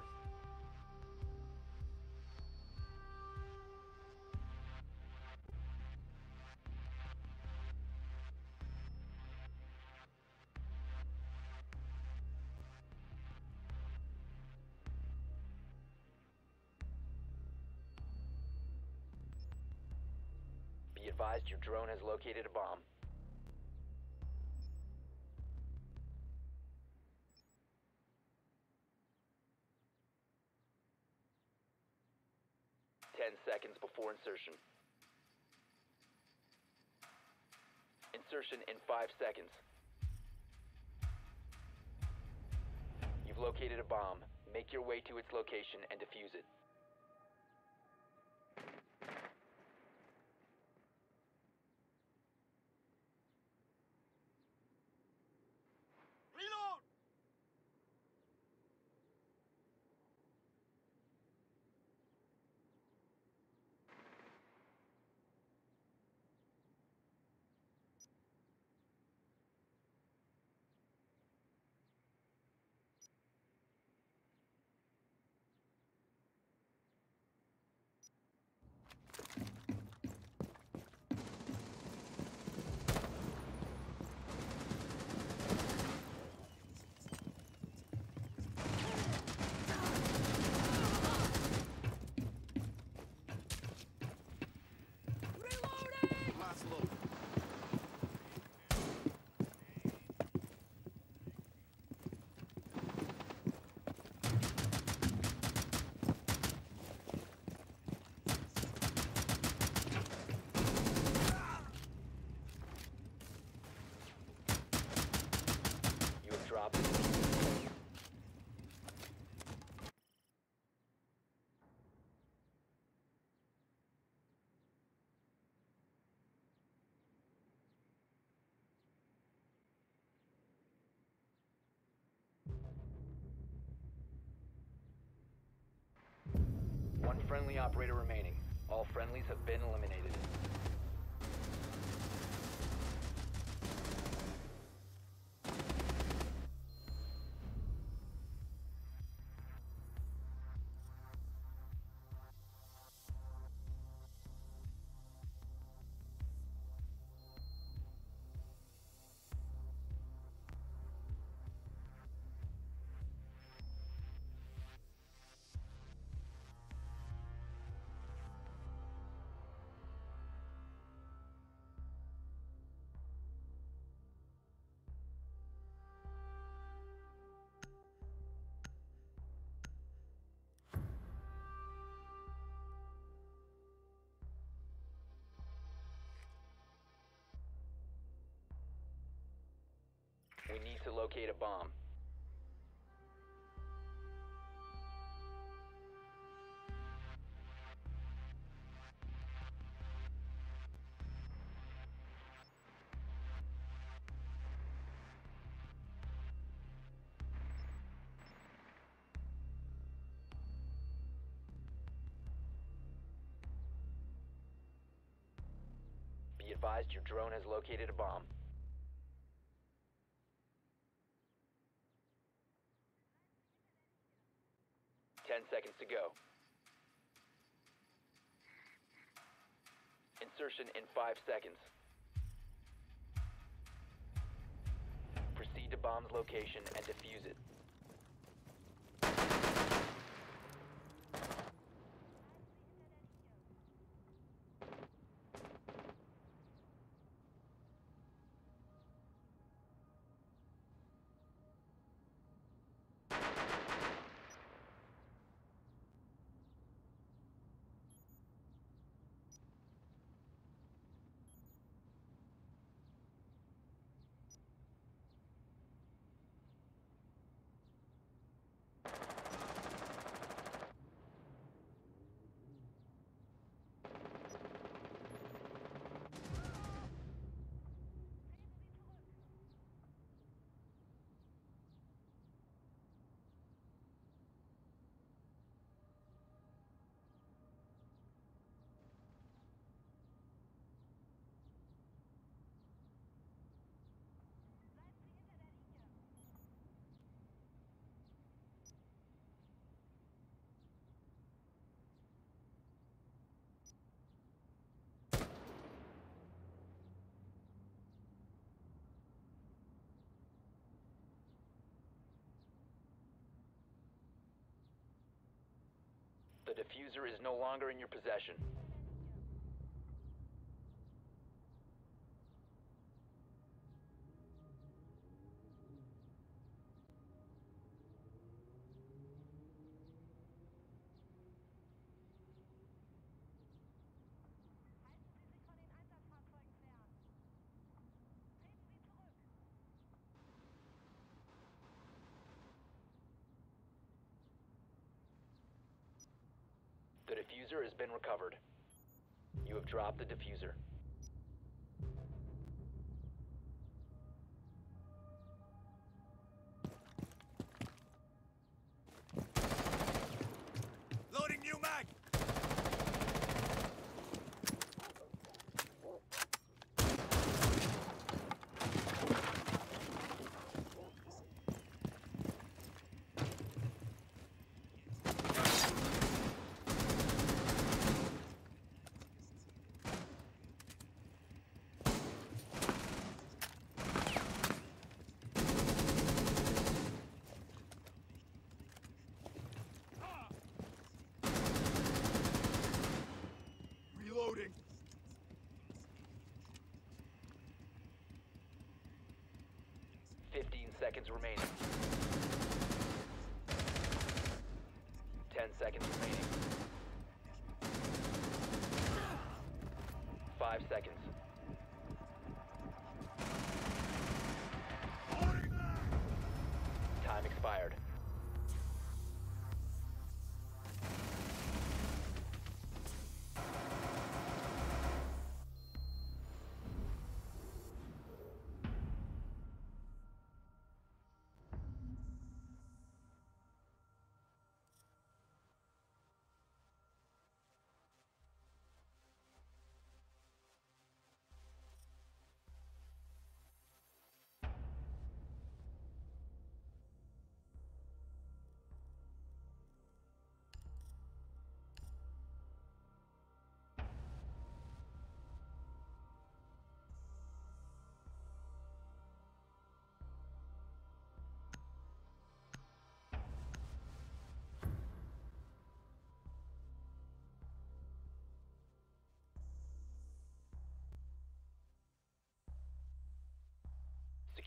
Be advised your drone has located a bomb. Ten seconds before insertion. Insertion in five seconds. You've located a bomb. Make your way to its location and defuse it. Reload! friendly operator remaining. All friendlies have been eliminated. We need to locate a bomb. Be advised your drone has located a bomb. Ten seconds to go. Insertion in five seconds. Proceed to bomb's location and defuse it. The diffuser is no longer in your possession. The diffuser has been recovered. You have dropped the diffuser. Loading new mag! Reloading. Fifteen seconds remaining. Ten seconds remaining. Five seconds. Time expired.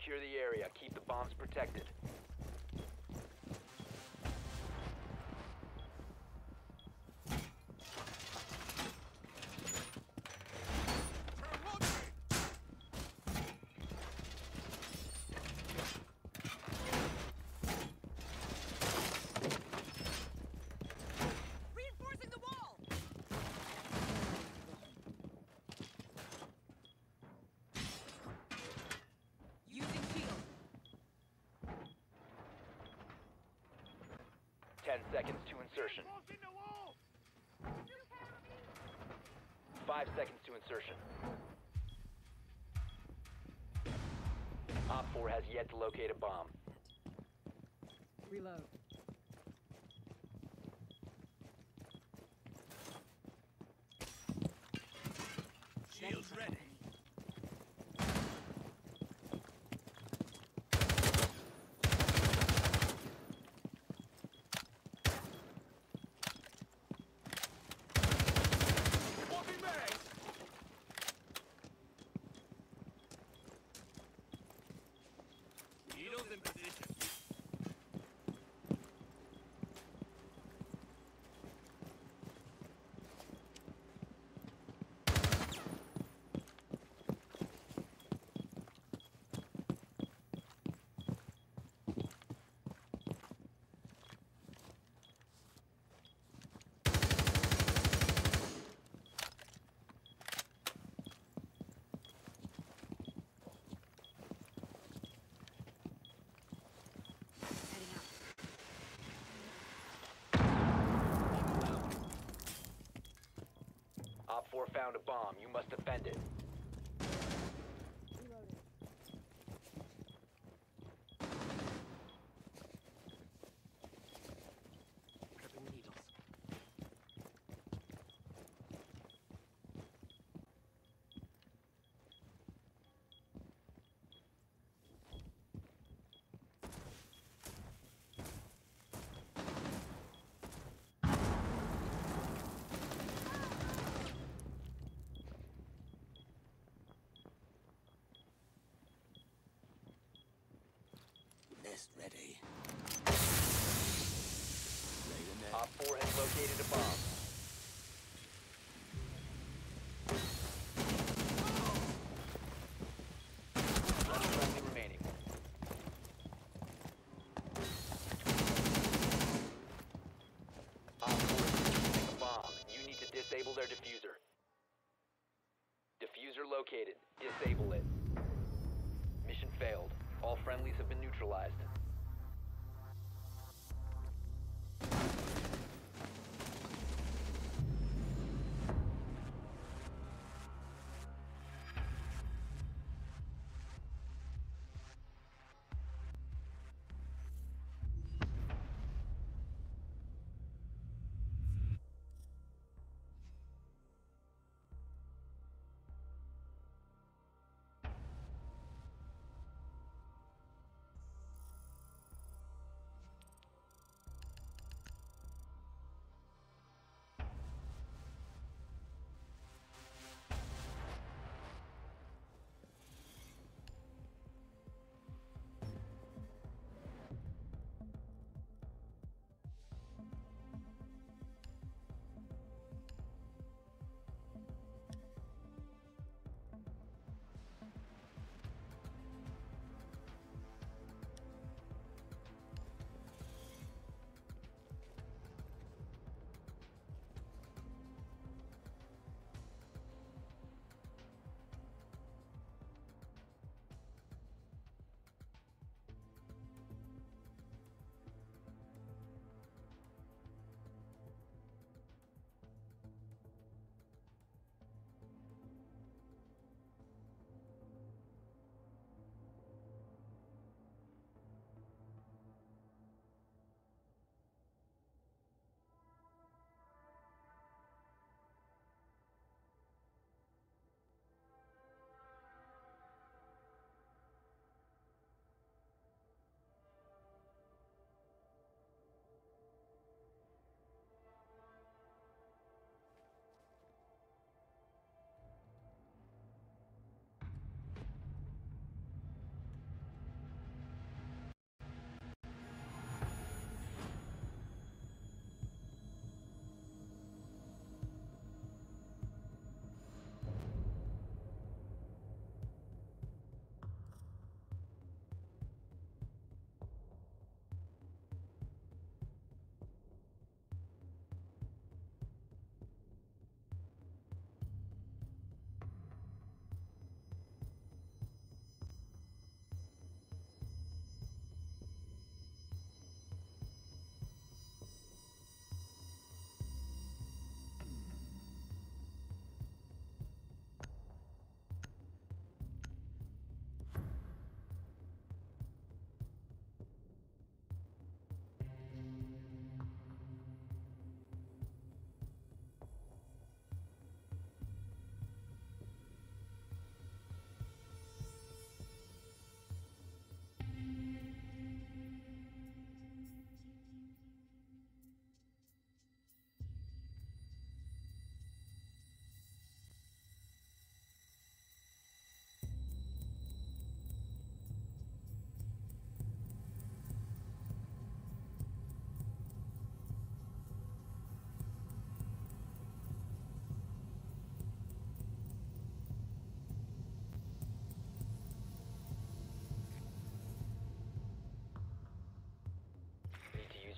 Secure the area. Keep the bombs protected. Reinforcing the wall! Using shield. Ten seconds to insertion. Reinforcing the wall! Five seconds to insertion. Op four has yet to locate a bomb. Reload. Shields ready. Swapping mags! Needles in position. Heading out. Op four found a bomb. You must defend it. Prepping needles. Nest ready. Op four has located a bomb. One friendly remaining. Op four is defusing a bomb. You need to disable their diffuser. Diffuser located. Disable it. Mission failed. All friendlies have been neutralized.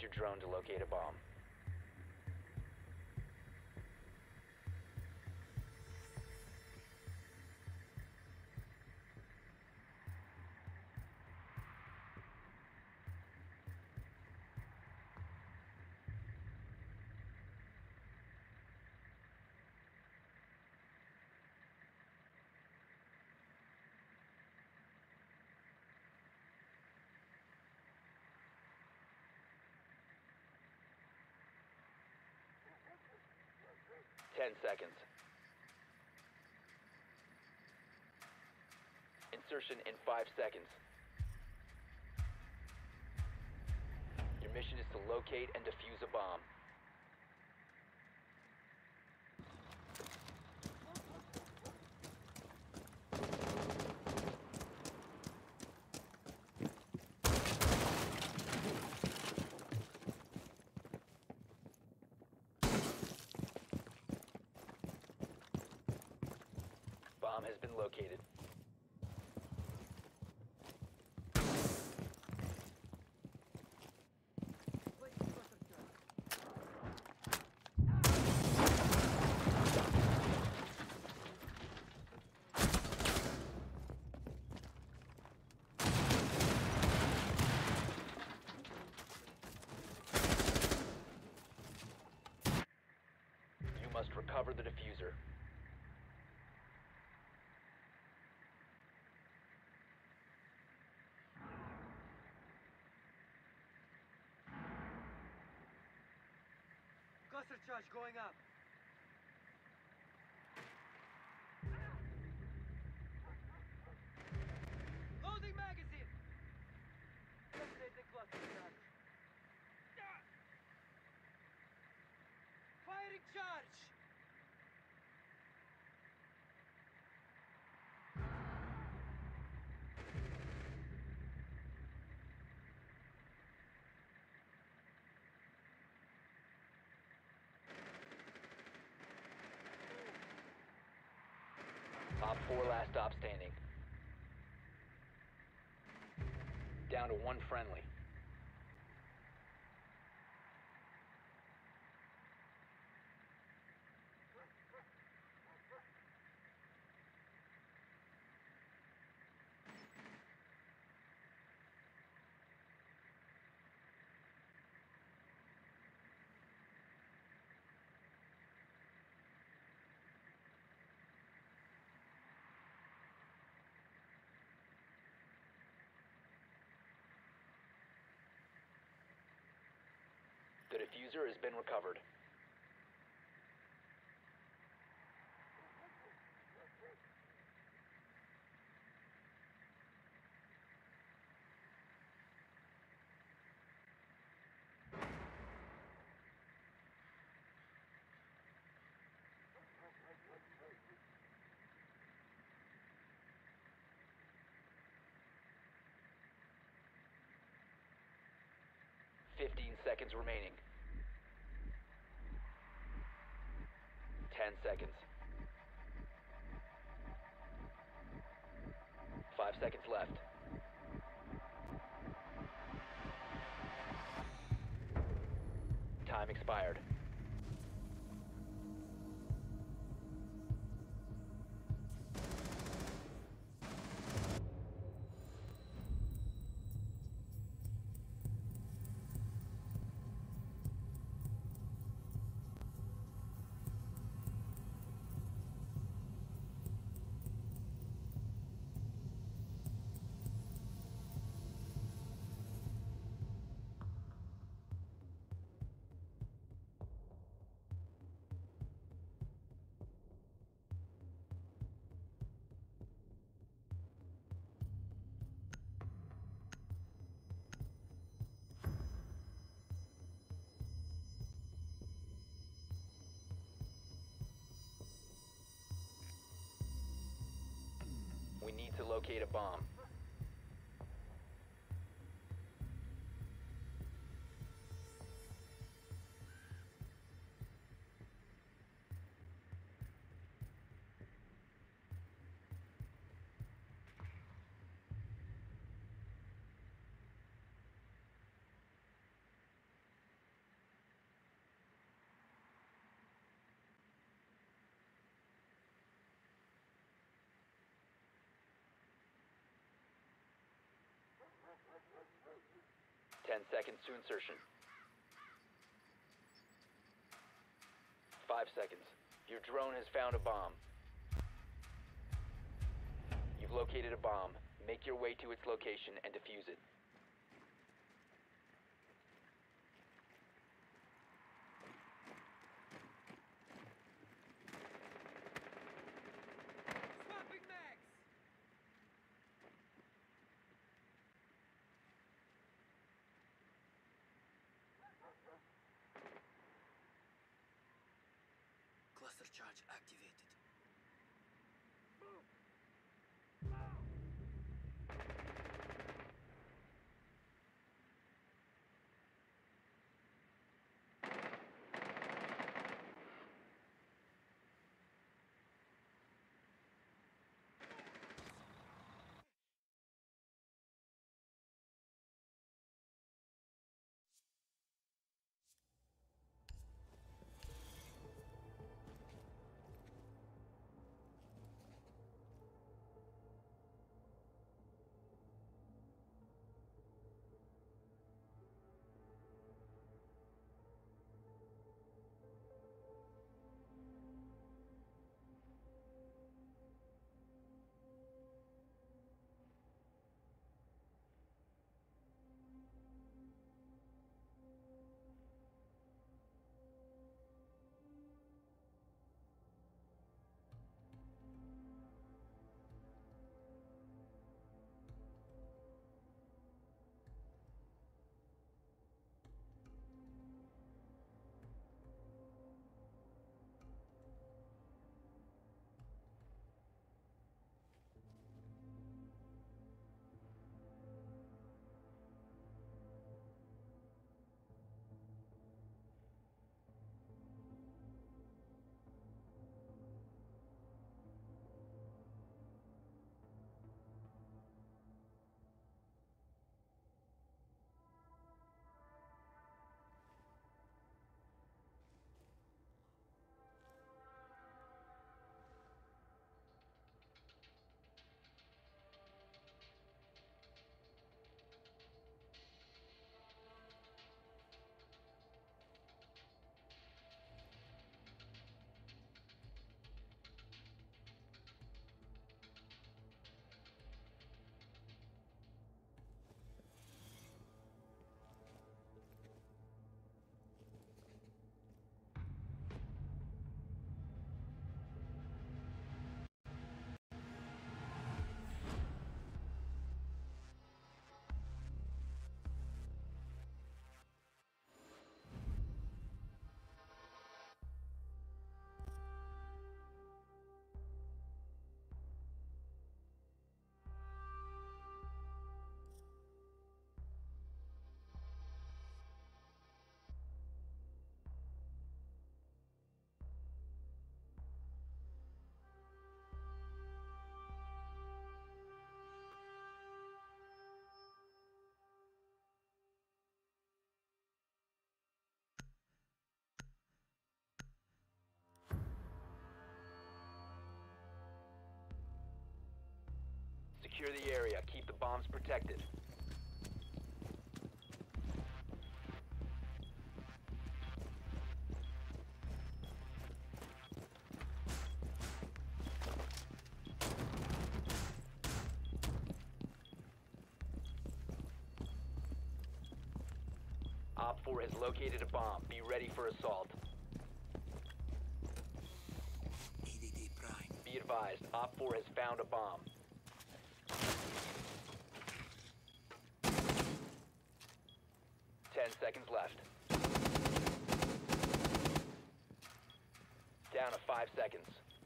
your drone to locate a bomb. Ten seconds. Insertion in five seconds. Your mission is to locate and defuse a bomb. Bomb has been located. You must recover the diffuser. Cluster charge going up. Loading magazine. Designated cluster charge. Firing charge. Op four last stop standing. Down to one friendly. The diffuser has been recovered. Fifteen seconds remaining. Ten seconds. Five seconds left. Time expired. We need to locate a bomb. Ten seconds to insertion. Five seconds. Your drone has found a bomb. You've located a bomb. Make your way to its location and defuse it. Swapping mags! Cluster charge activated. Secure the area. Keep the bombs protected. Op four has located a bomb. Be ready for assault. E D D Prime. Be advised, Op four has found a bomb. Ten seconds left. Down to five seconds.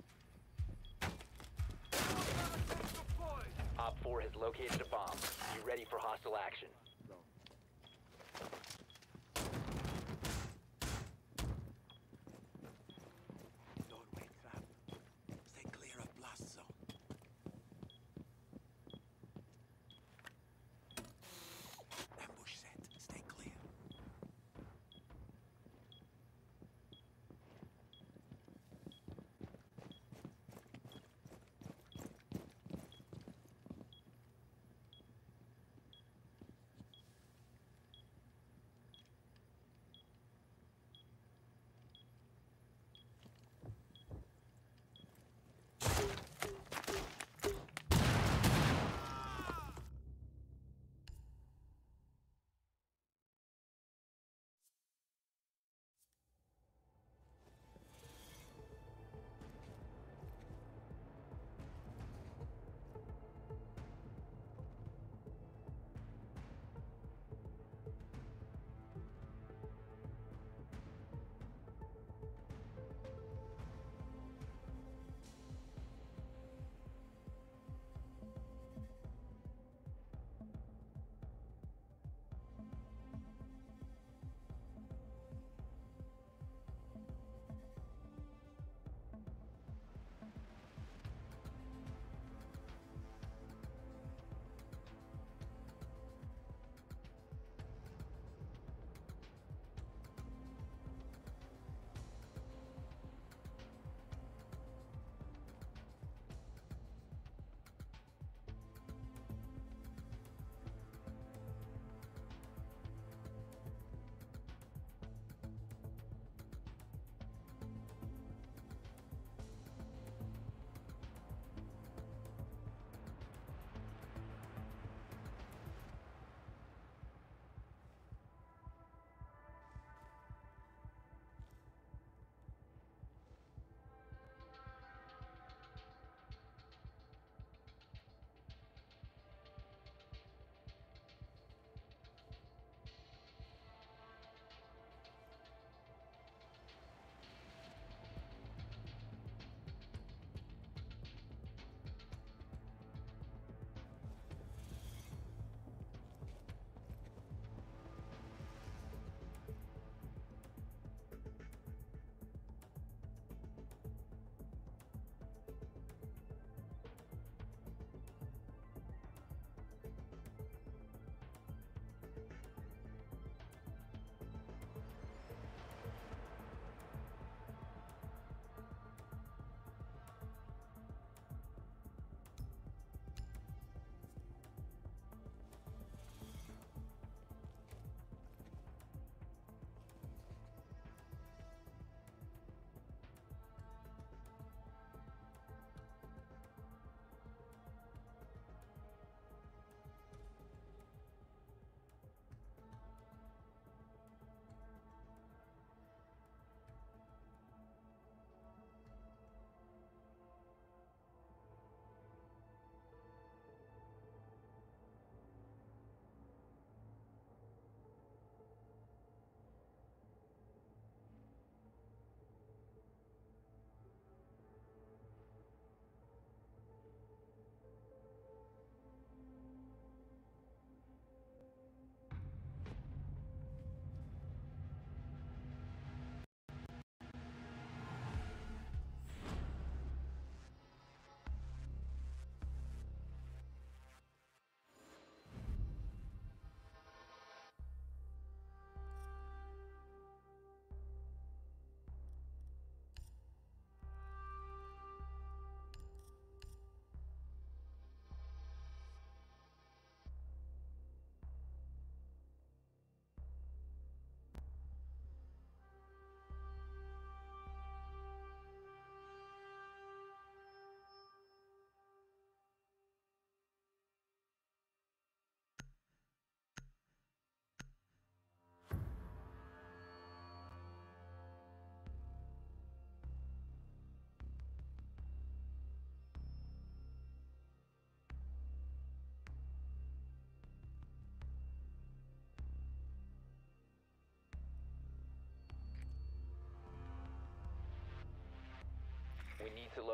Op four has located a bomb. Be ready for hostile action. Doorway trap. Stay clear of blast zone. Ambush set. Stay clear.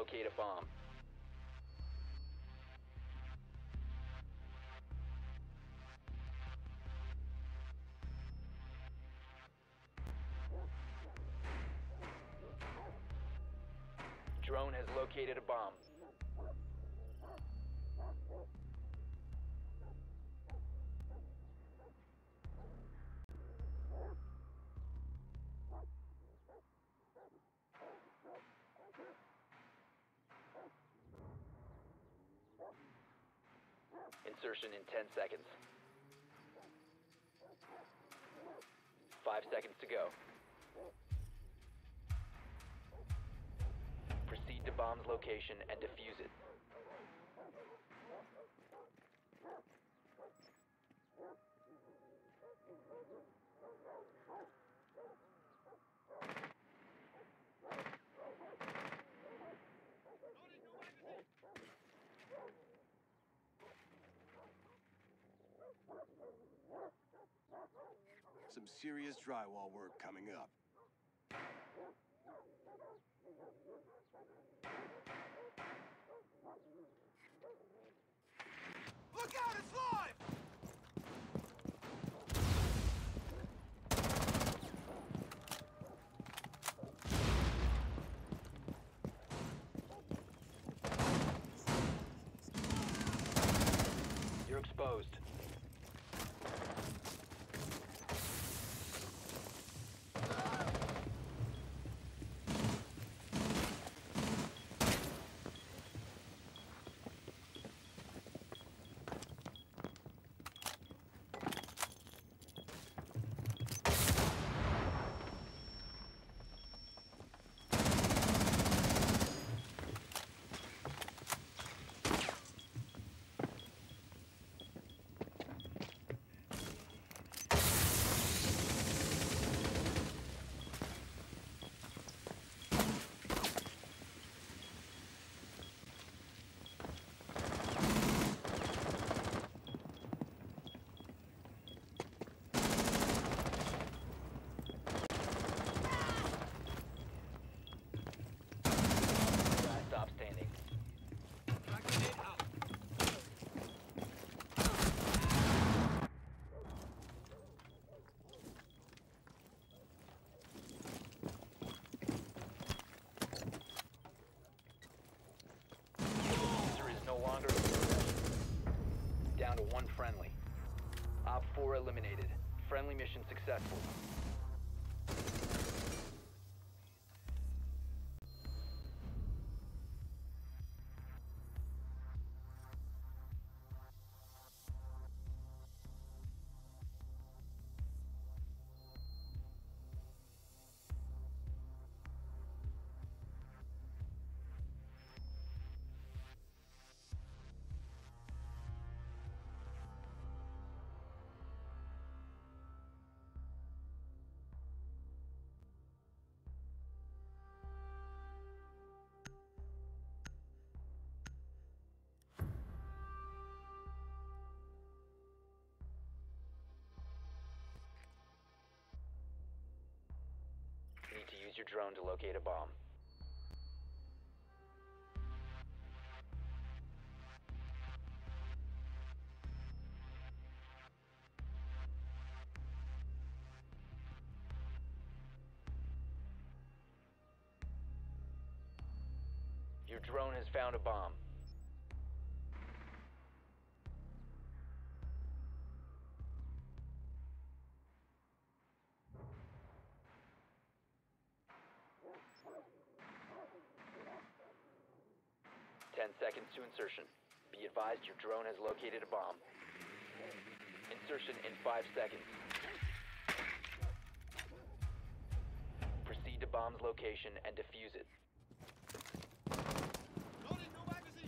locate a bomb. Drone has located a bomb. Insertion in ten seconds. Five seconds to go. Proceed to bomb's location and defuse it. Some serious drywall work coming up. Look out, it's live! You're exposed. Down to one friendly. Op four eliminated. Friendly mission successful. Need to use your drone to locate a bomb. Your drone has found a bomb. Ten seconds to insertion. Be advised your drone has located a bomb. Insertion in five seconds. Proceed to bomb's location and defuse it. Loading new magazine!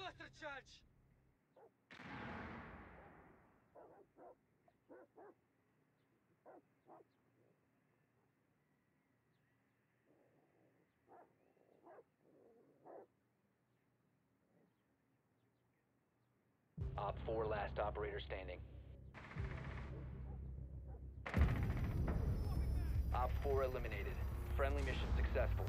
Cluster charge! Op four, last operator standing. Op four eliminated. Friendly mission successful.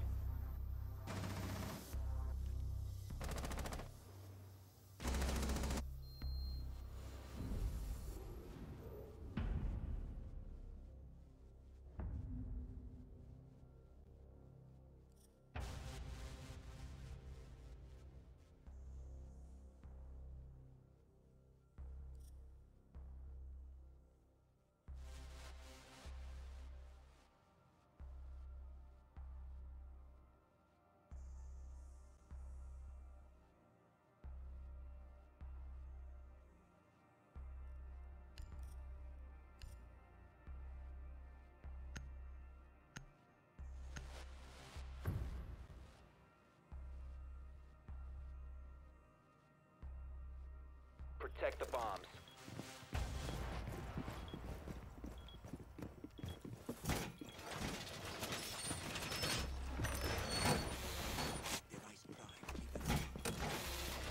Protect the bombs. Device prime. Keep it up.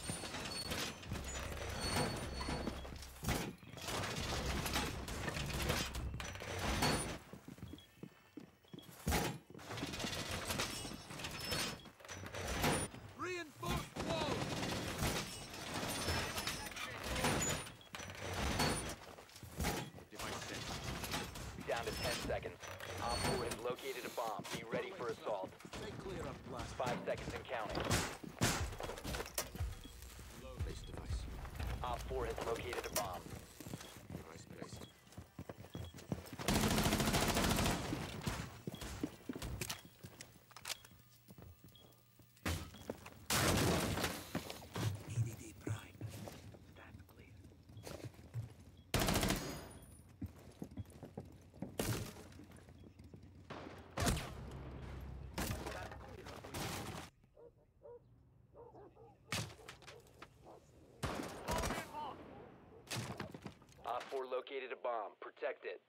Reinforced walls! Device set. Down to ten seconds. Op four has located a bomb. Be ready for assault. Stay clear of blast. Five seconds and counting. Place device. Op four has located a bomb. Device placed. E D D prime. Stand clear. Stand clear of Op four located a bomb. Protect it.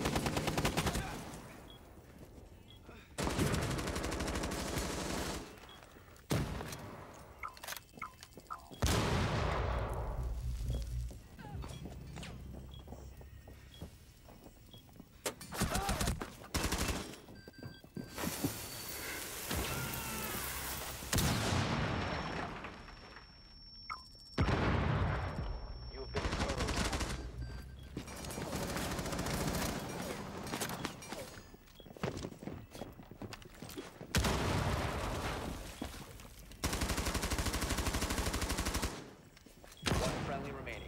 You have been exposed. One friendly remaining.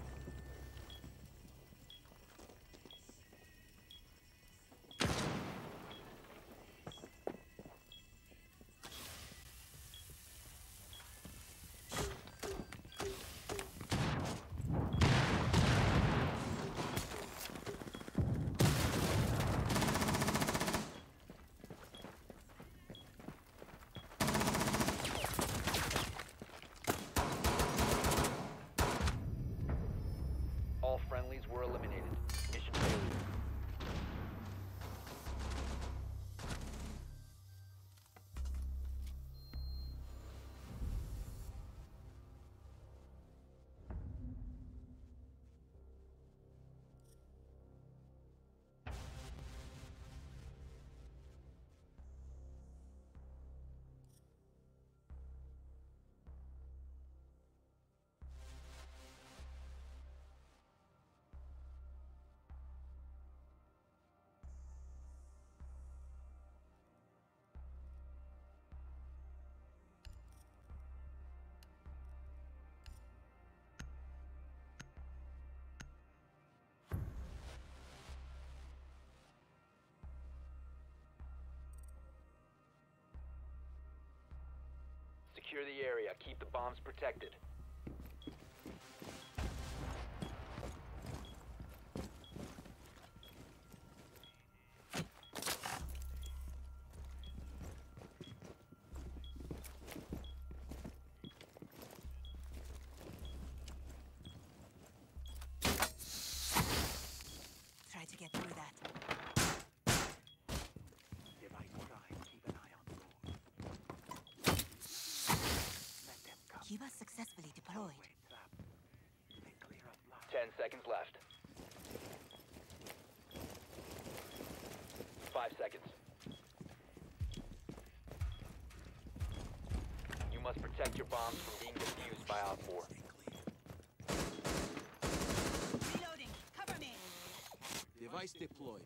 All friendlies were eliminated. Mission failed. Secure the area. Keep the bombs protected. Ten seconds left. Five seconds. You must protect your bombs from being defused by Op four. Reloading. Cover me. Device deployed.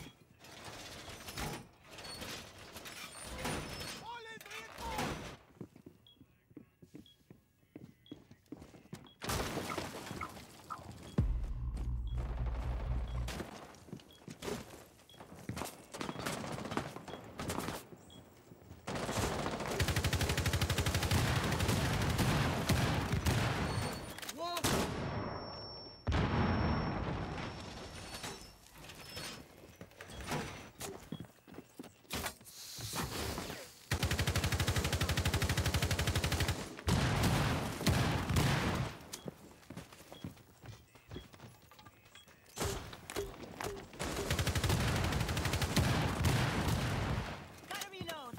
Gotta reload.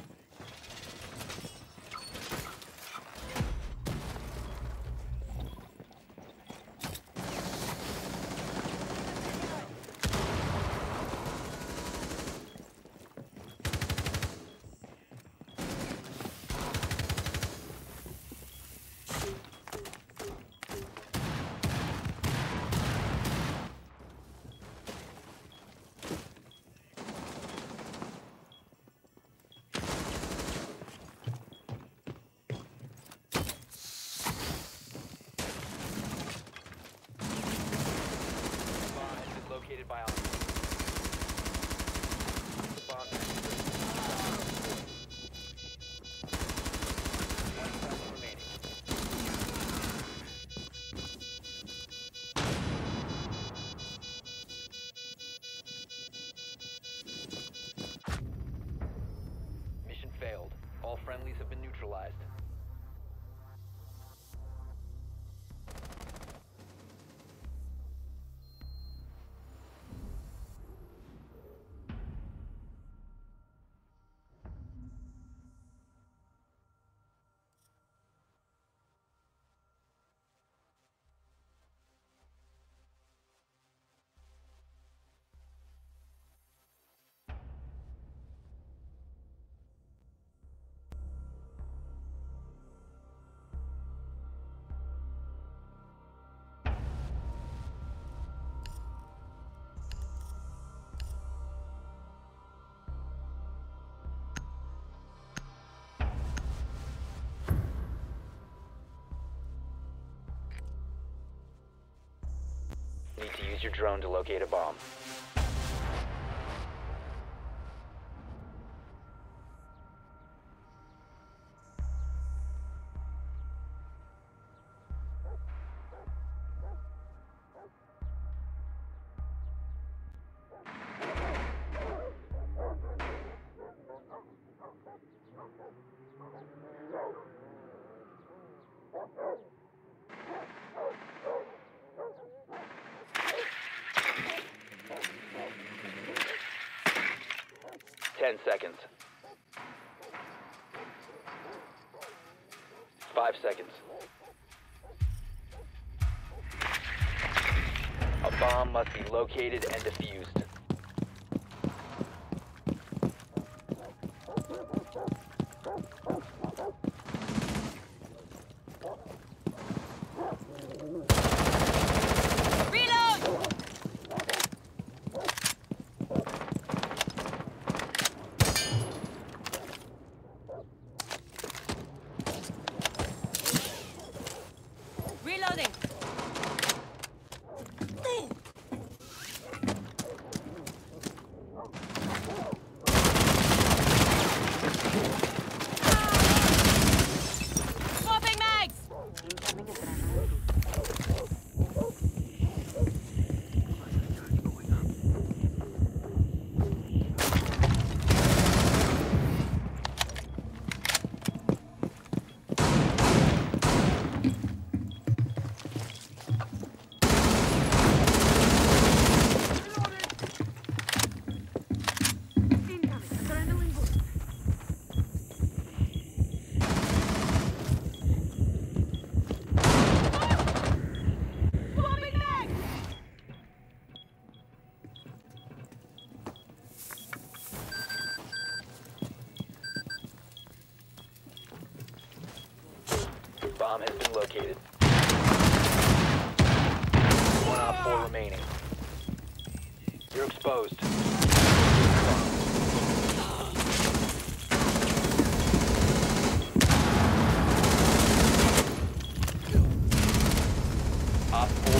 Bomb has been located by Op four. Bomb diffuser. One friendly remaining. Mission failed. All friendlies have been neutralized. Need to use your drone to locate a bomb. Ten seconds. Five seconds. A bomb must be located and defused. Reload. Reloading. Bomb has been located. One op four remaining. You're exposed. Op four.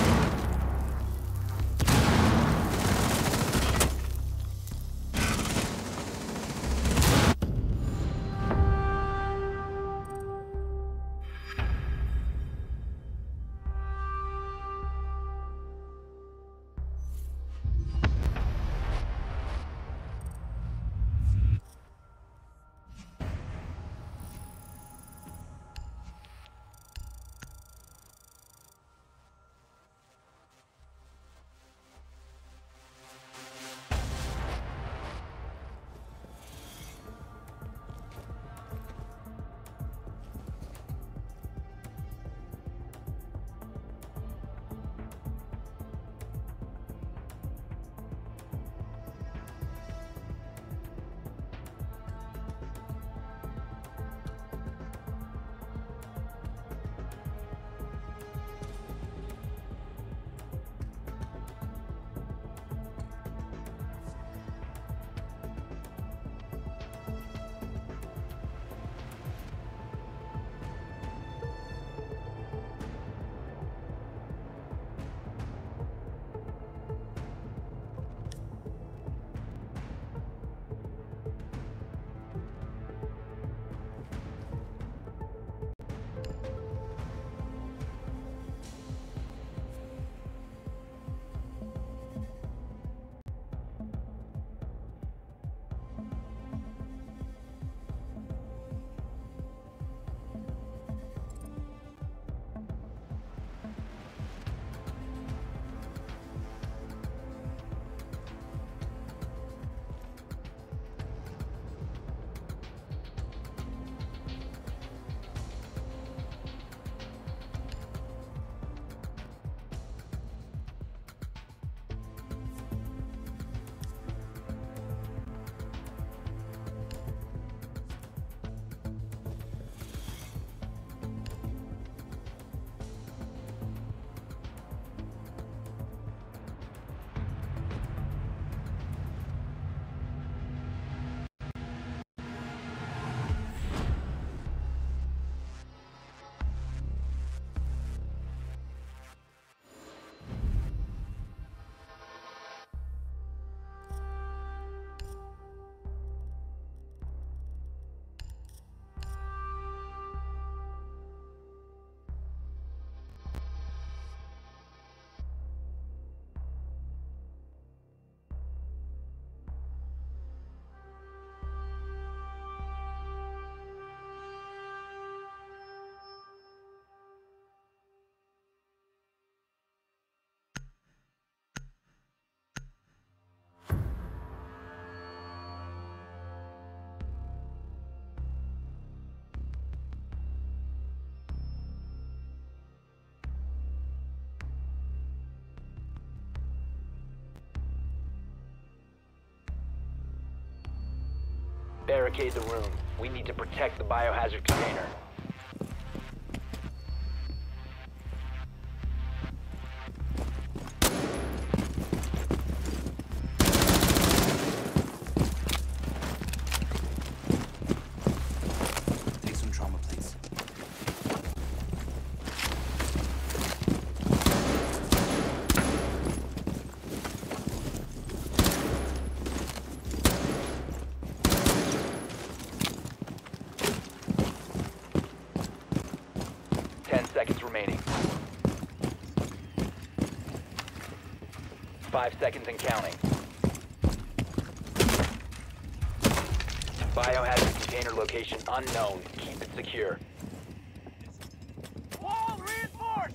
Barricade the room. We need to protect the biohazard container. Take some trauma, please. Ten seconds remaining. Five seconds and counting. Biohazard container location unknown. Keep it secure. Wall reinforced!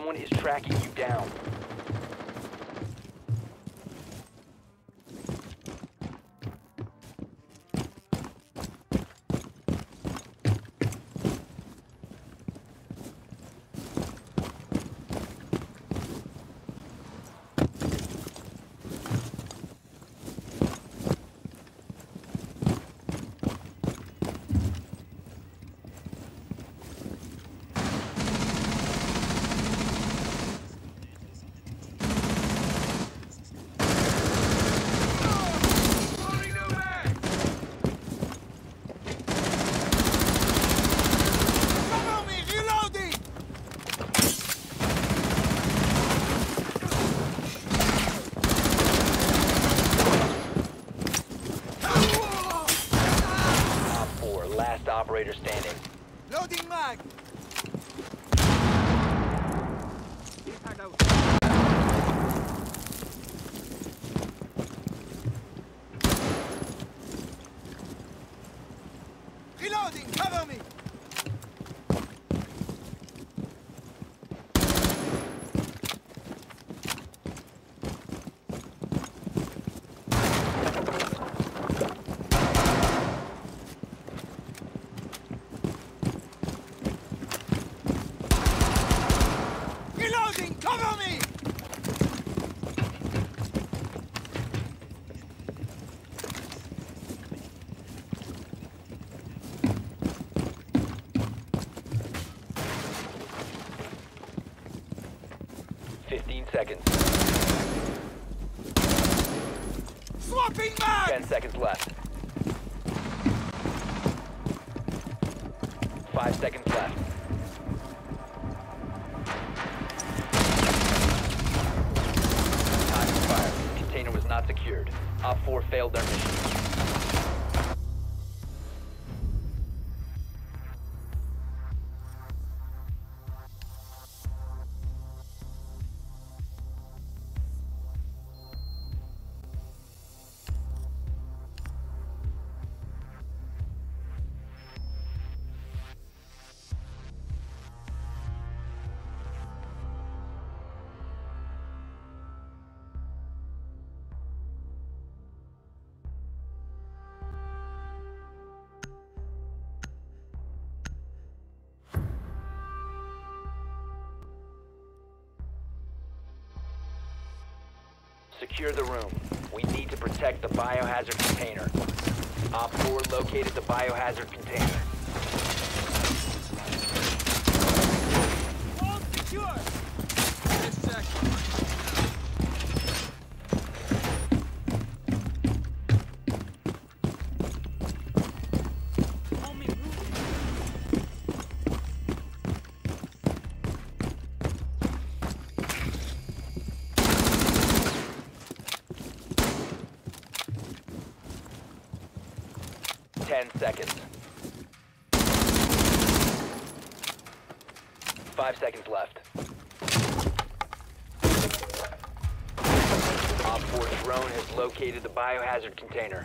Someone is tracking you down. Last operator standing. Loading mag! Impact out. Reloading! Cover me! Reloading! Cover me! Fifteen seconds. Swapping mag! Ten seconds left. Five seconds left. Time expired. Container was not secured. Op four failed their mission. Secure the room. We need to protect the biohazard container. Op four located the biohazard container. All secure! Let's check. On me, move. Ten seconds. Five seconds left. Op four drone has located the biohazard container.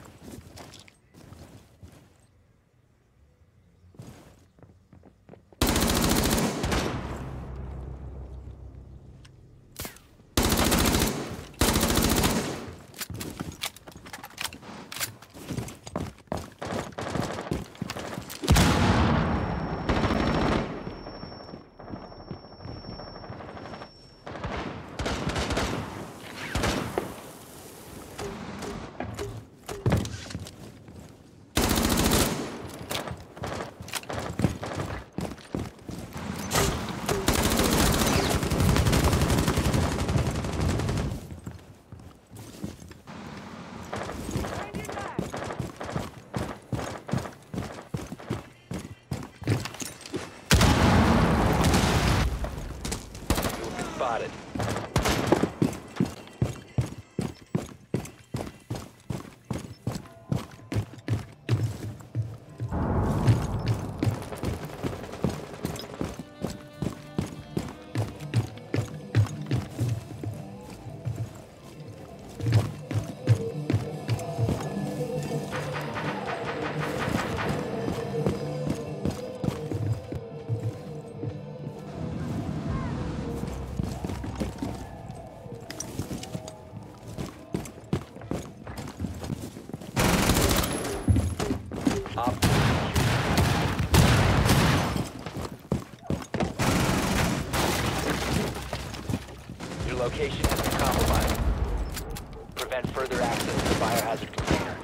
location has been compromised. Prevent further access to the biohazard container.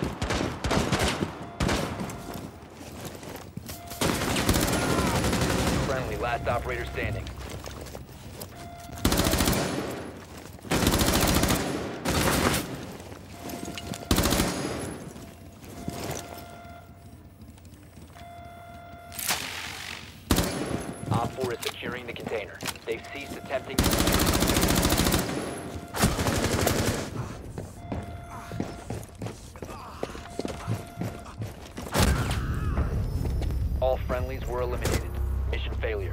Friendly, last operator standing. Op four is securing the container. They've ceased attempting to All friendlies were eliminated. Mission failure.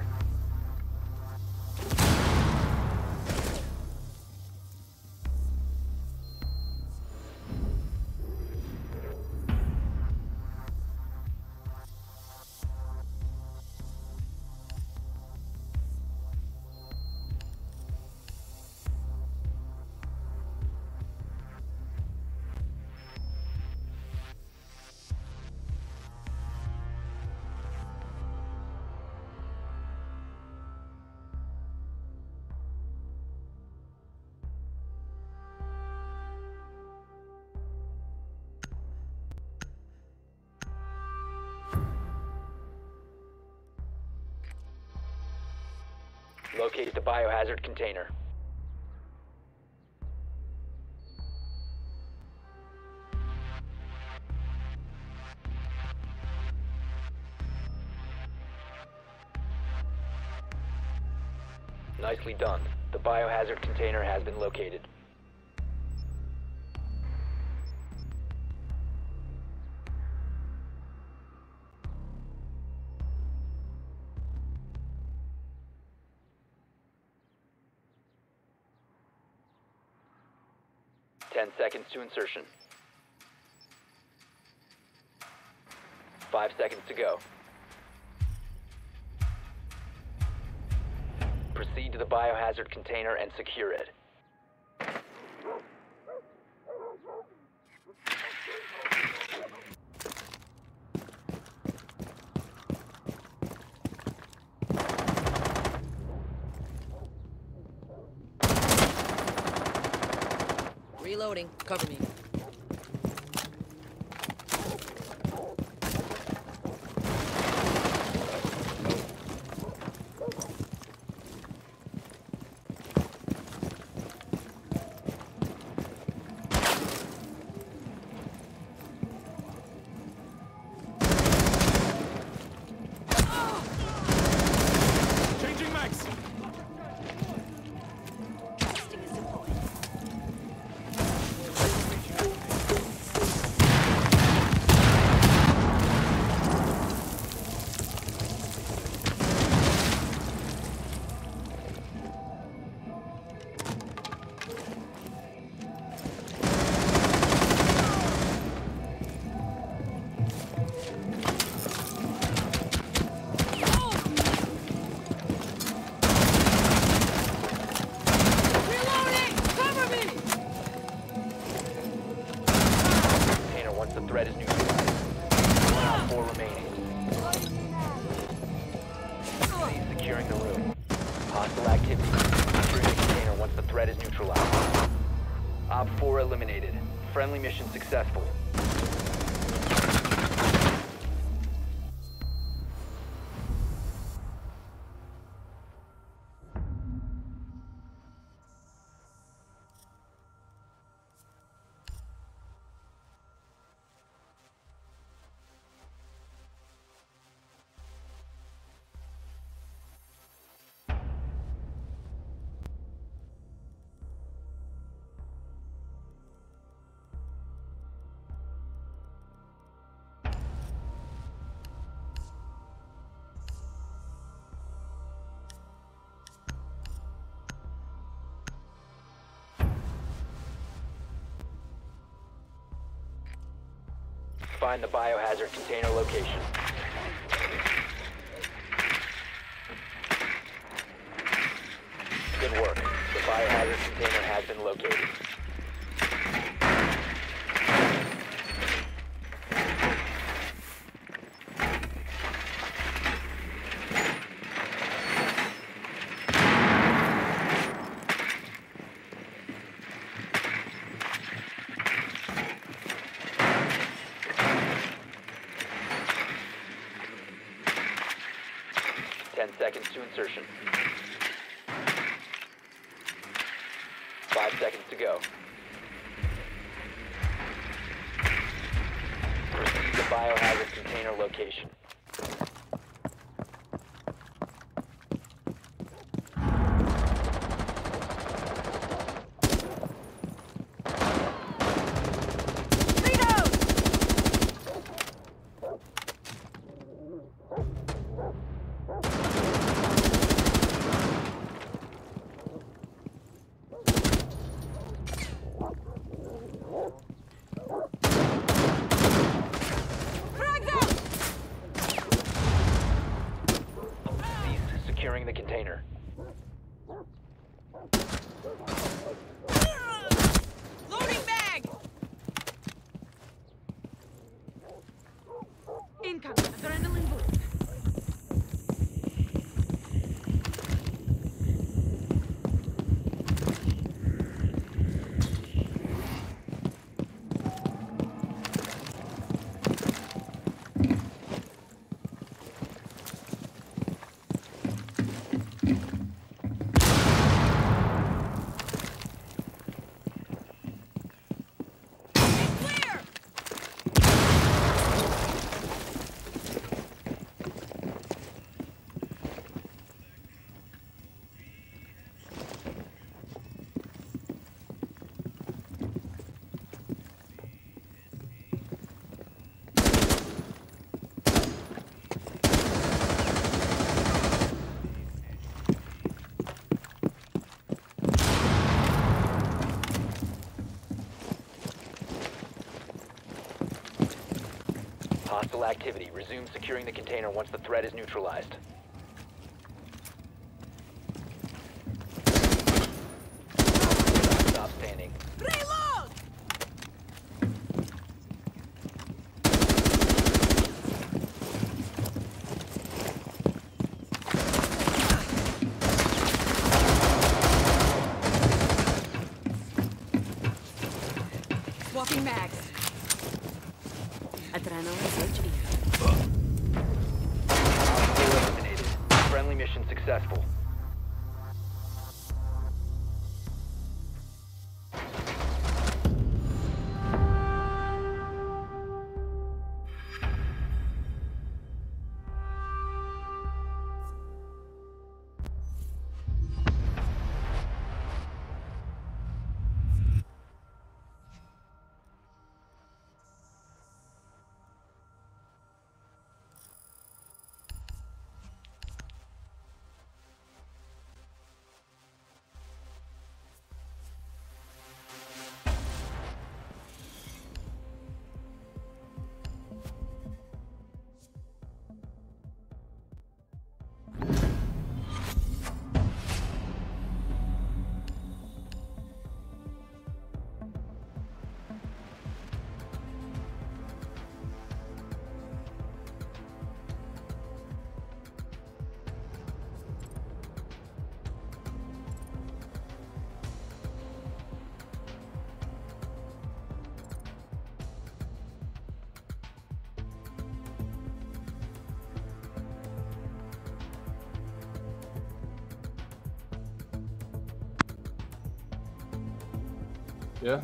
Located the biohazard container. Nicely done. The biohazard container has been located. Ten seconds to insertion. Five seconds to go. Proceed to the biohazard container and secure it. Reloading. Cover me. Changing mags. Testing is deployed. Reloading! Cover me! Container once the threat is neutralized. One out four remaining. Cease securing the room. Hostile activity. Secure the container once the threat is neutralized. Op four eliminated. Friendly mission successful. Find the biohazard container location. Good work. The biohazard container has been located. seconds to insertion. Five seconds to go. Proceed to biohazard container location. Cease securing the container. Loading bag! Incoming adrenaline boost. Clear! Hostile activity. Resume securing the container once the threat is neutralized. Stop standing. Reload! Swapping mags. Adrenaline switch in. Eliminated. Friendly mission successful. Yeah.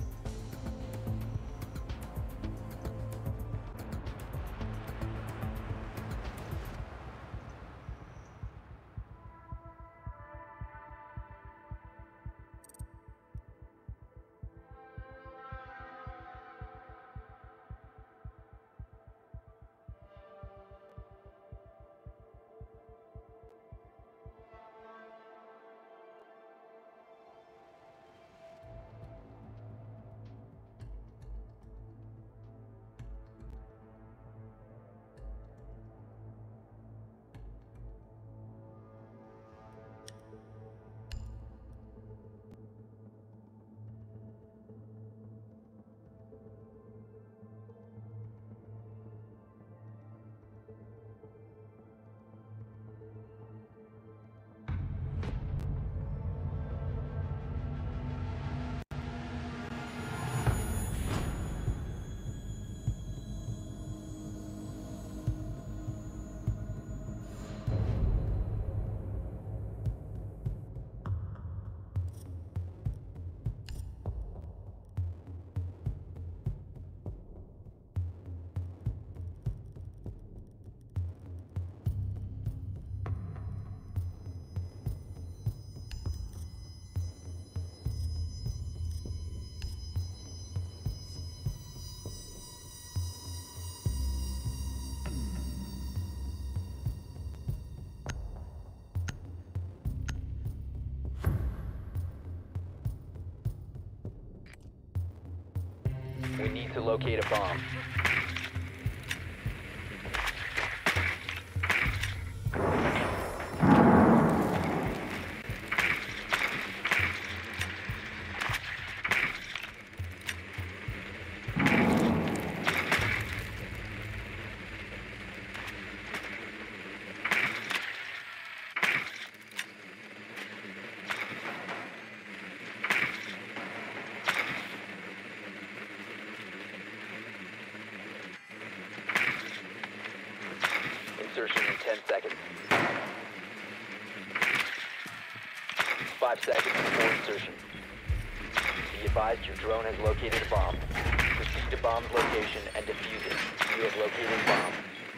We need to locate a bomb. Insertion in ten seconds. Five seconds before insertion. Be advised your drone has located a bomb. Proceed to bomb's location and defuse it. You have located a bomb.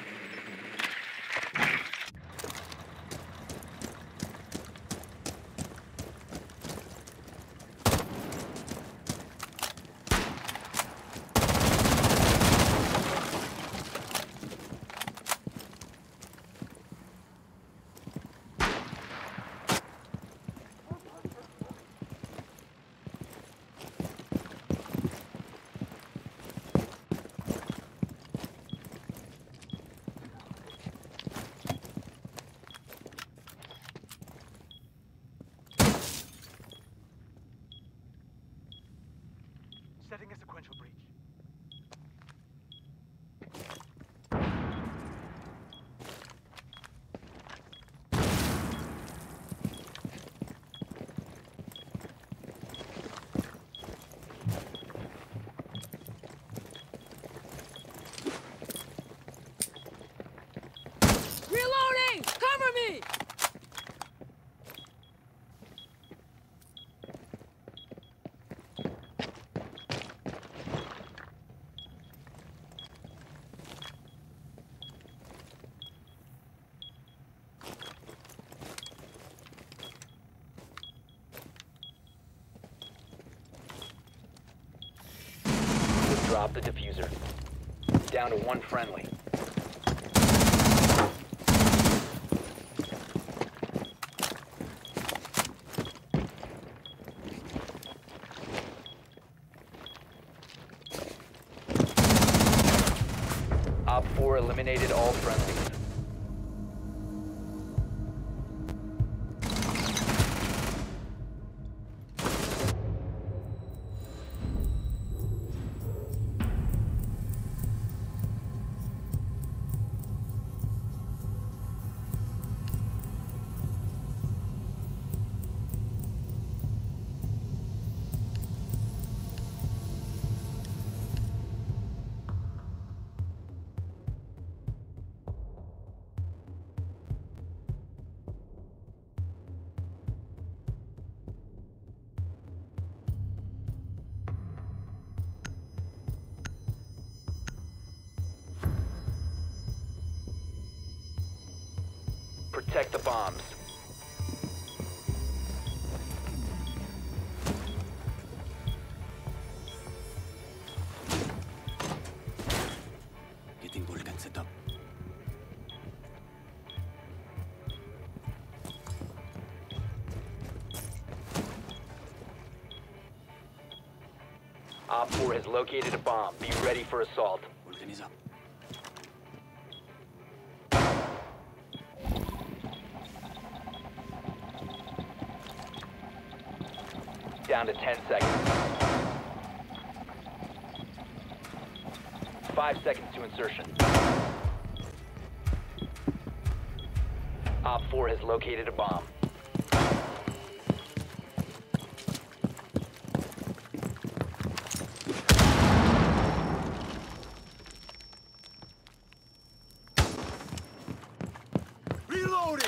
Setting a sequential breach. Reloading! Cover me! Drop the diffuser. Down to one friendly. Op four eliminated all friendlies. Protect the bombs. Getting Vulcan set up. Op four has located a bomb. Be ready for assault. Vulcan is up. Down to ten seconds. Five seconds to insertion. Op four has located a bomb. Reloading!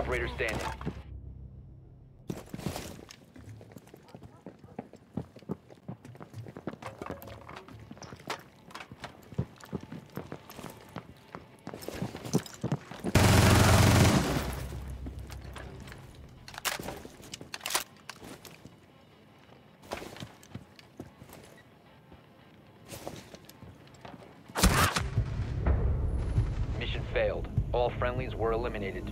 operator standing. Mission failed. All friendlies were eliminated.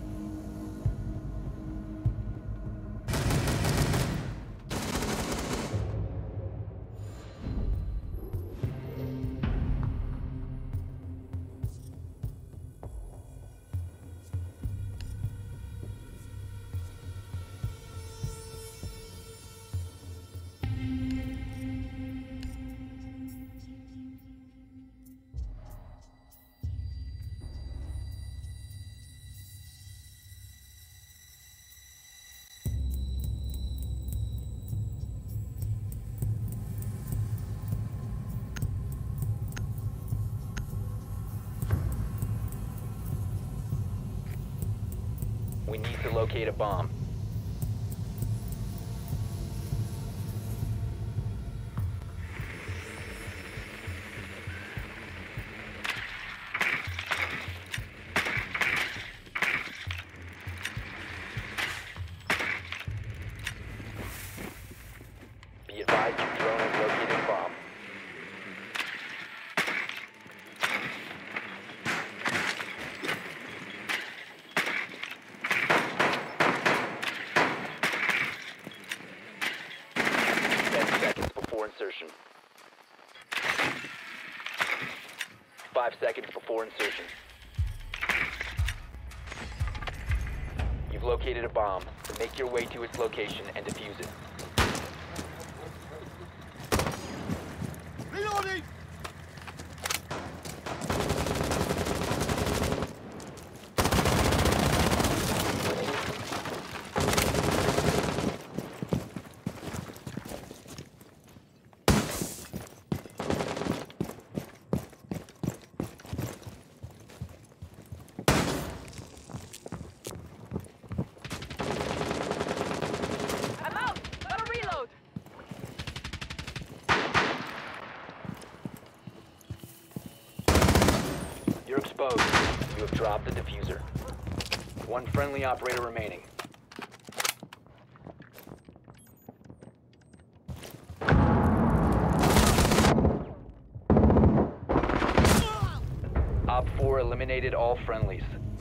We need to locate a bomb. Be advised your drone has located a bomb. Insertion. Five seconds before insertion. You've located a bomb. Make your way to its location and defuse it. Reloading! I'm out! Gotta reload! You're exposed. You have dropped the diffuser. One friendly operator remaining. Op four eliminated all friendlies.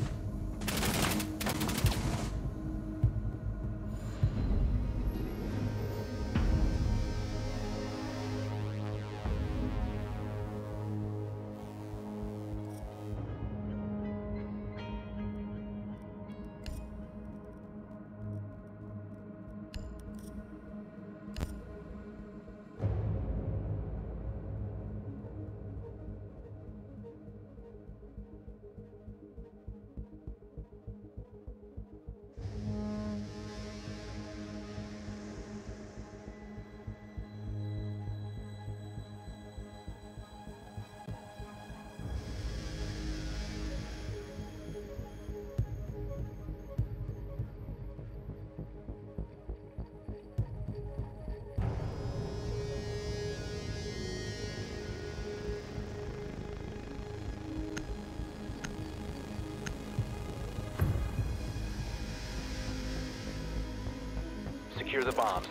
Secure the bombs.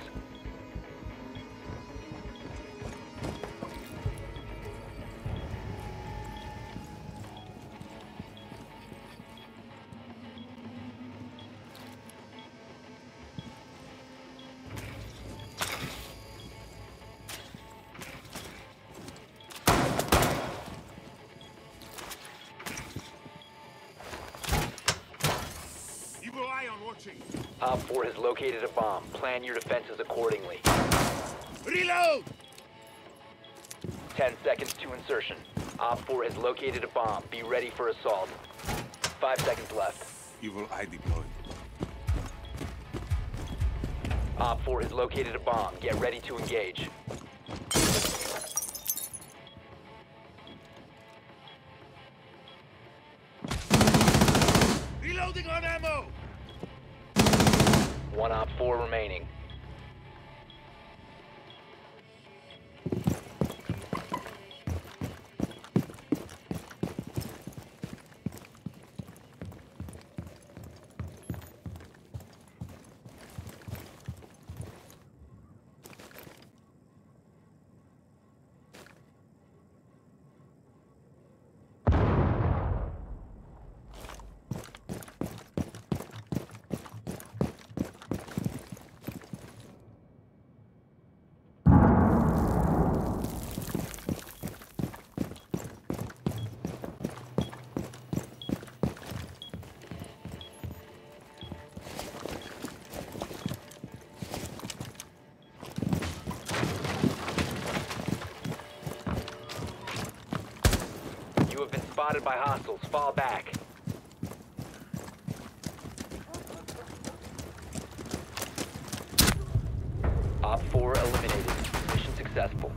Evil eye on watching. Op four has located a bomb. Plan your defenses accordingly. Reload! Ten seconds to insertion. Op four has located a bomb. Be ready for assault. Five seconds left. Evil eye deployed. Op four has located a bomb. Get ready to engage. Reloading on ammo! One op four remaining. You have been spotted by hostiles. Fall back. Op four eliminated. Mission successful.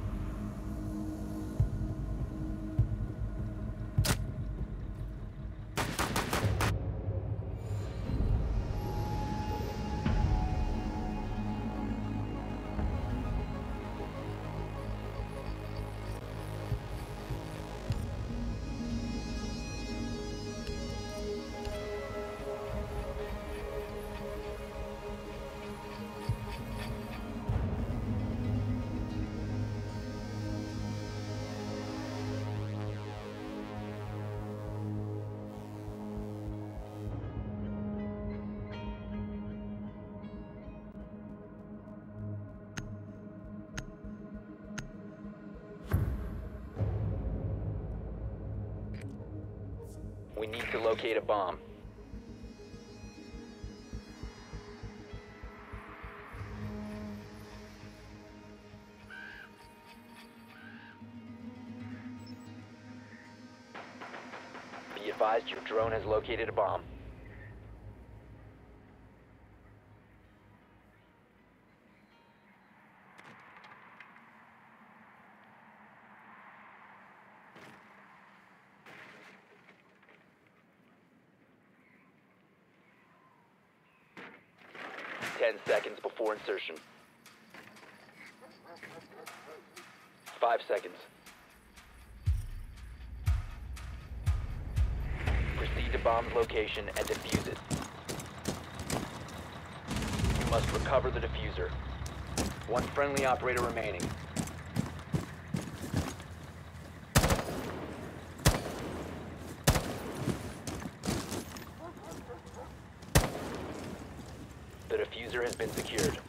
We need to locate a bomb. Be advised your drone has located a bomb. Ten seconds before insertion. Five seconds. Proceed to bomb's location and defuse it. You must recover the diffuser. One friendly operator remaining. The diffuser has been secured.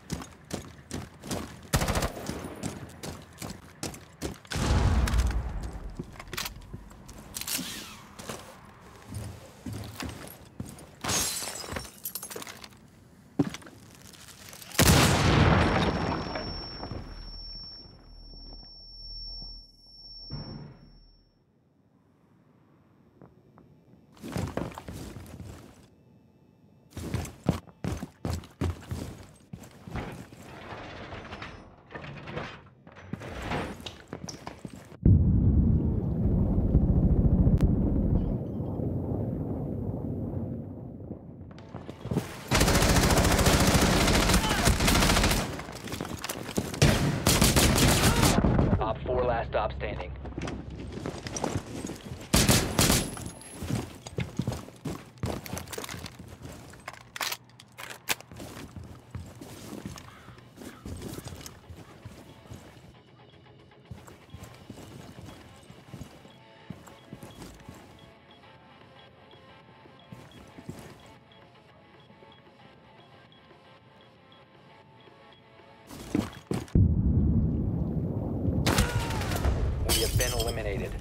Last stop standing. We have been eliminated.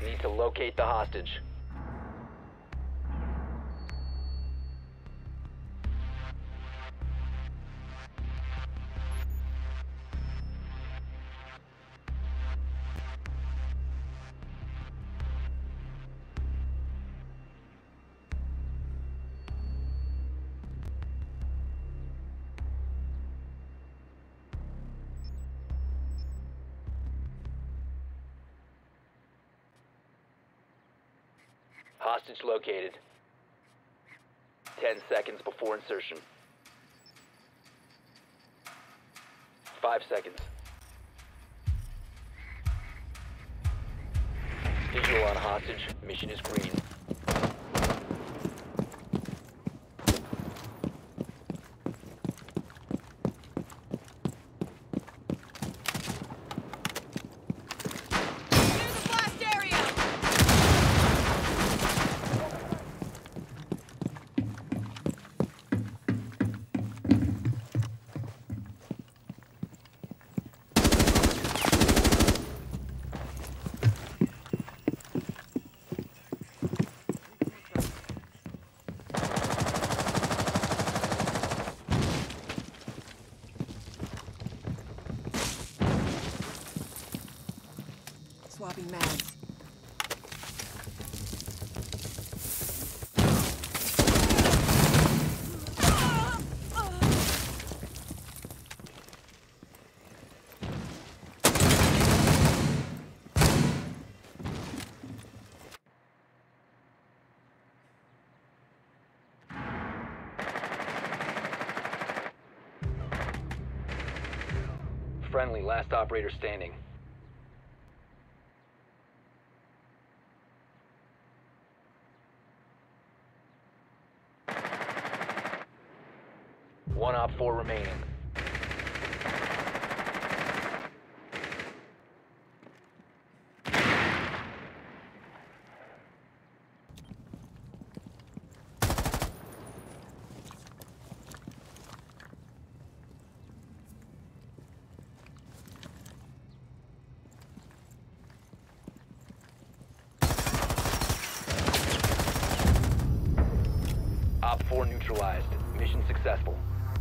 Need to locate the hostage. Hostage located. Ten seconds before insertion. Five seconds. Visual on hostage. Mission is green. Swapping mags. Friendly, last operator standing. One op four remaining. Op four neutralized. Mission successful.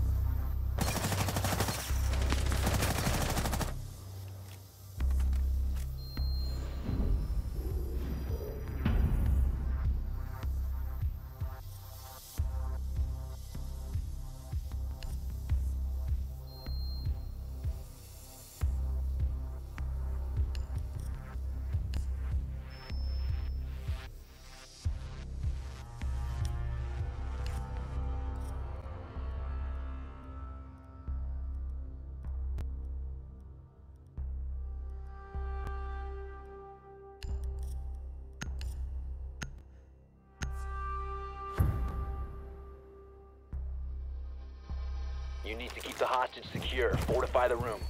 You need to keep the hostage secure. Fortify the room.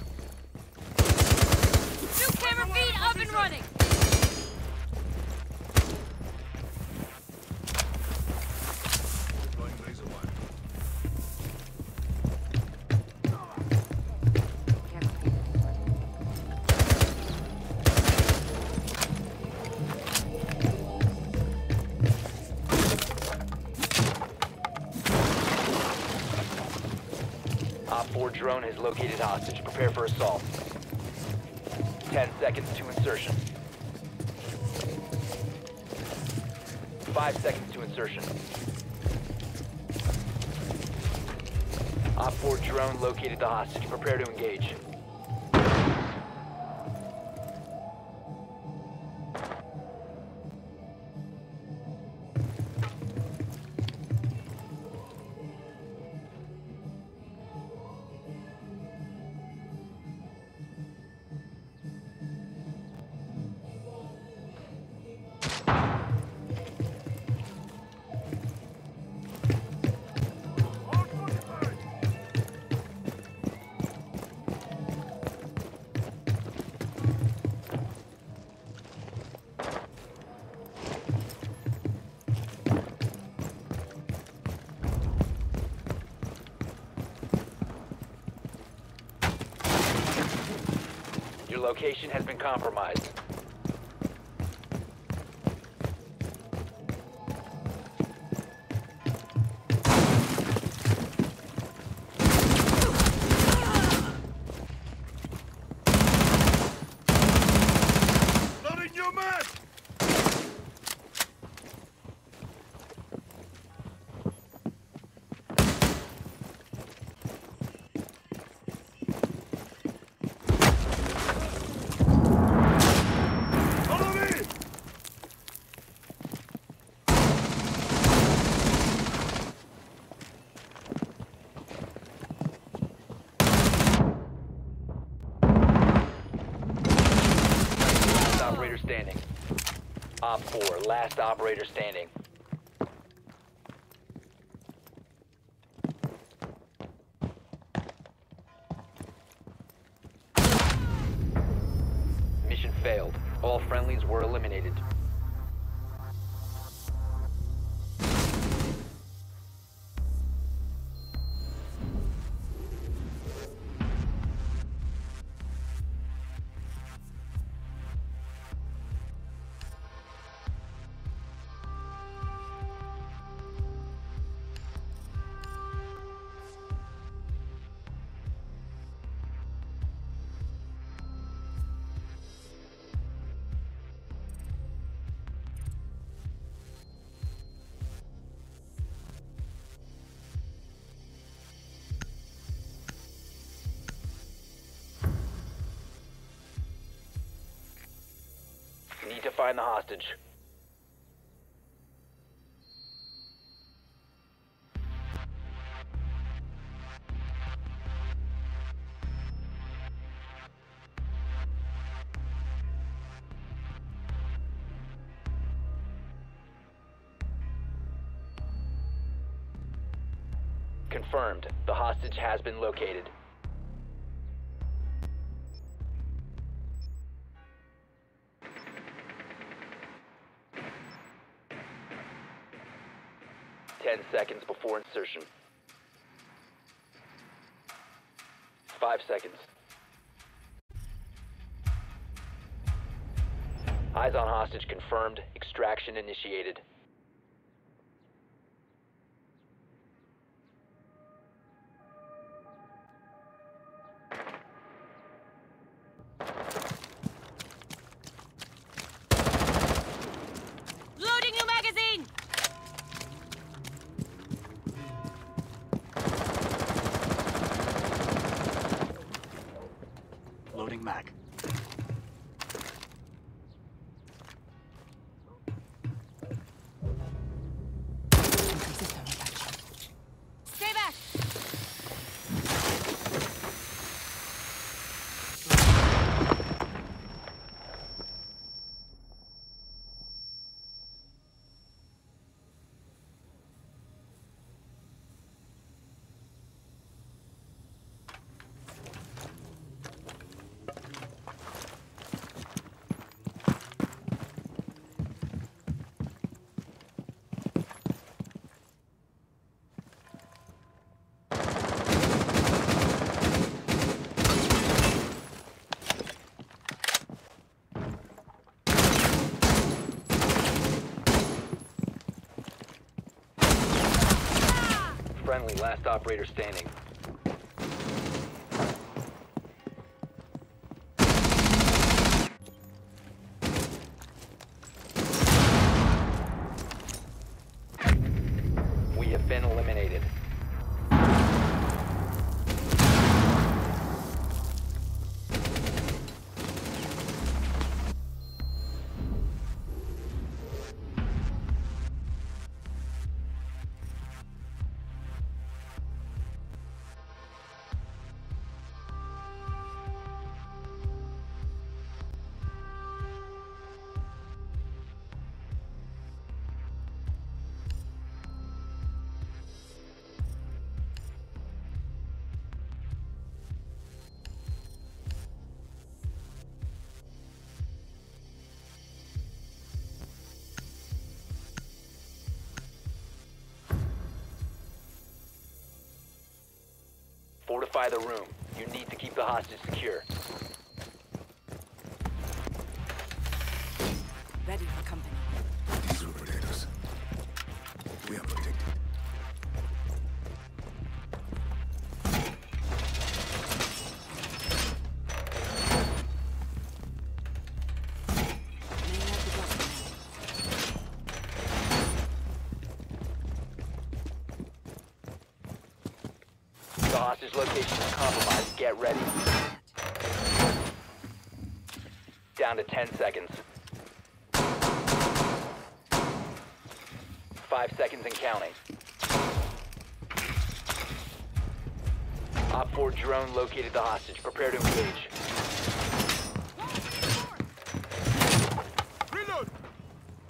Two camera feed up and running. Deploying laser wire. Op four drone has located hostage. Prepare for assault. Ten seconds to insertion. Five seconds to insertion. Op four drone located the hostage. Prepare to engage. Your location has been compromised. Op four, last operator standing. Mission failed. All friendlies were eliminated. Need to find the hostage. Confirmed. The hostage has been located. Ten seconds before insertion. Five seconds. Eyes on hostage confirmed. Extraction initiated. Loading new magazine! Loading mag. Stay back! Friendly, last operator standing. We have been eliminated. Fortify the room. You need to keep the hostage secure. Ready for company. These will protect us. We are protected. Laying out the dust. The hostage location is compromised. Get ready. Down to ten seconds. Five seconds and counting. Op four drone located the hostage. Prepare to engage. Reload!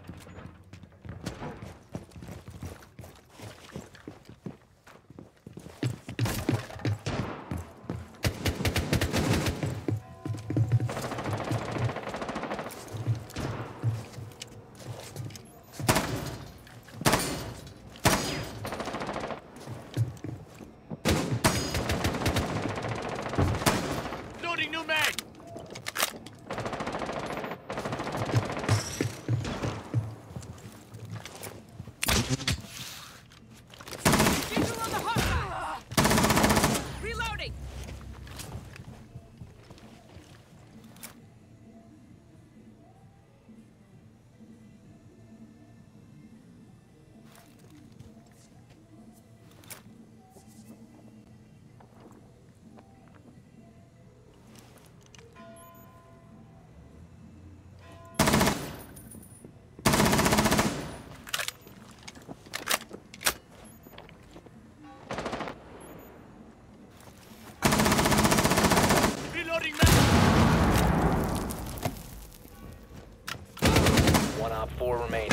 One op four remaining.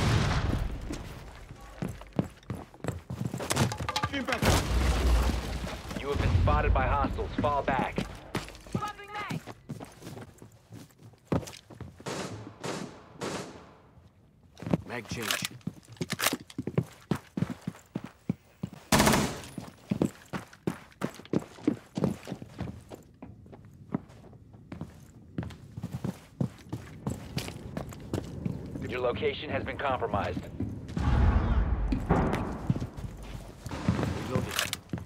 Impact. You have been spotted by hostiles. Fall back. Swapping mag. Mag change. Your location has been compromised. Reloading.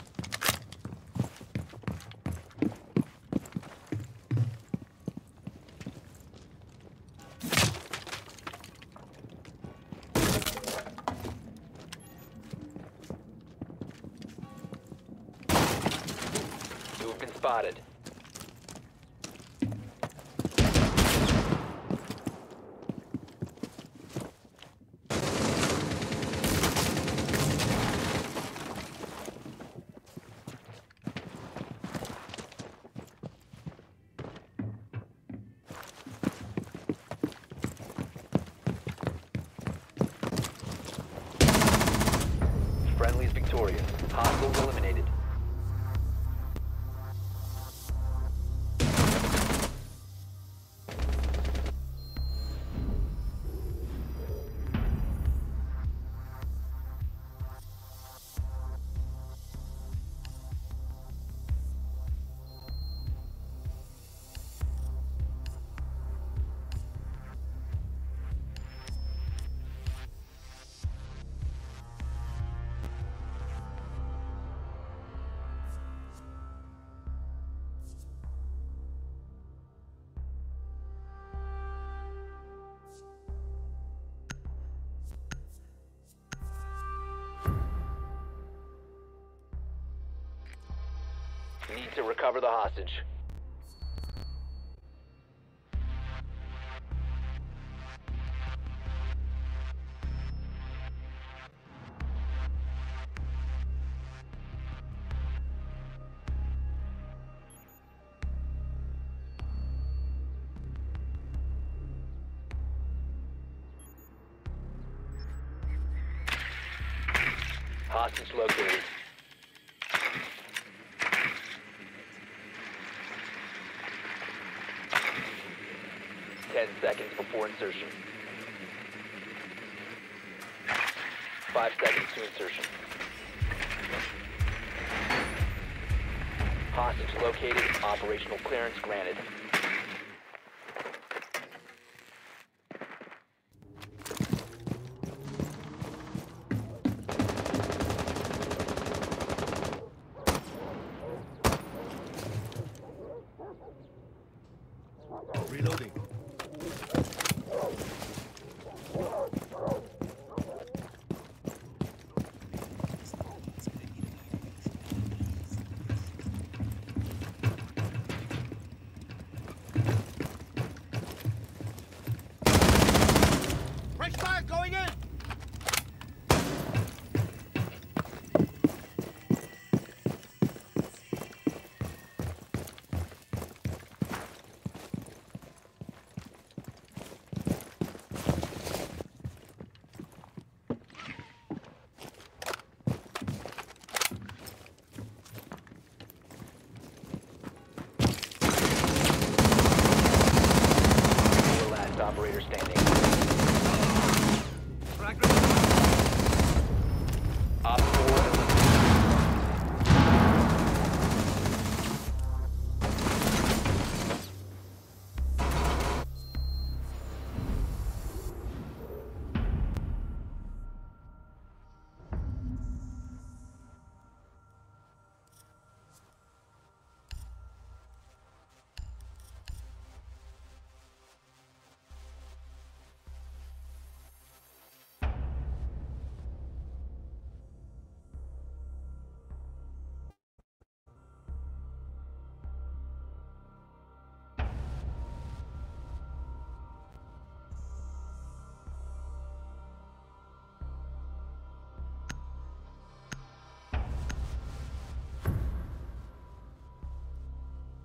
You have been spotted. Friendly's victorious. Hostiles eliminated. Need to recover the hostage. Hostage located. Ten seconds before insertion. Five seconds to insertion. Hostage located. Operational clearance granted. Reloading. Fresh fire going in! Your last operator standing. Op four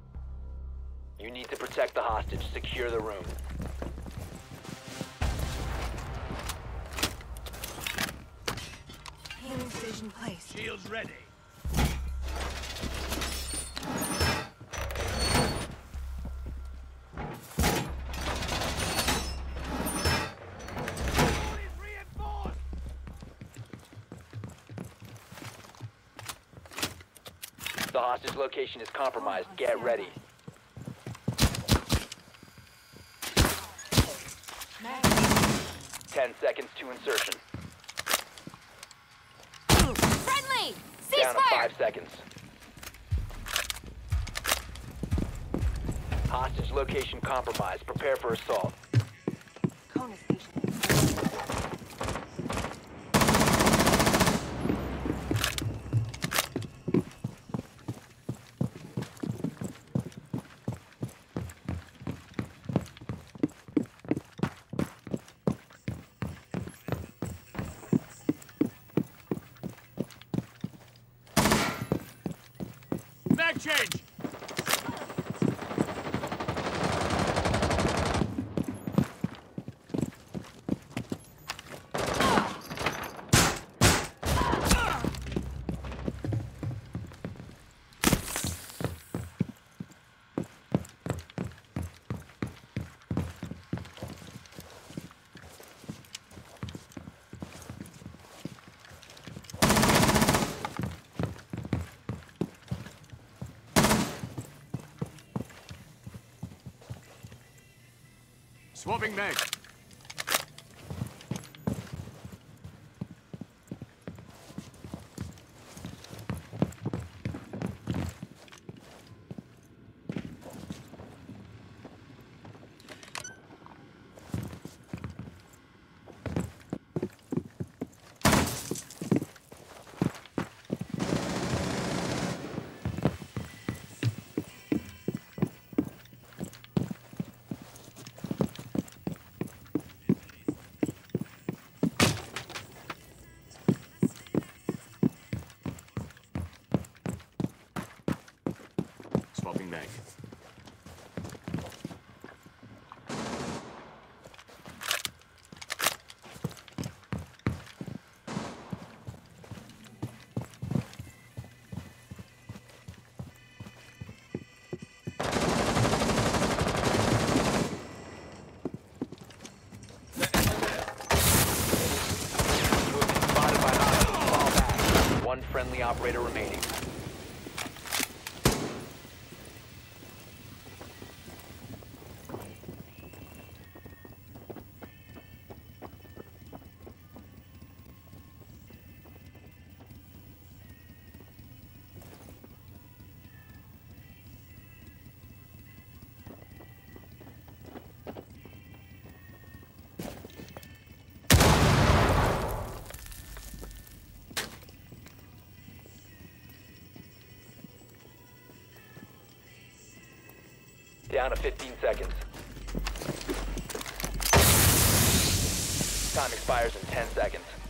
You need to protect the hostage. Secure the room. Shields ready. The hostage location is compromised. Get ready. Ten seconds to insertion. Friendly! Down to Ceasefire! five seconds. Hostage location compromised. Prepare for assault. Kona station. Mag change! Swapping mag. Swapping mag. Spotted by hostiles. Fall back. One friendly operator remaining. Down to fifteen seconds. Time expires in ten seconds.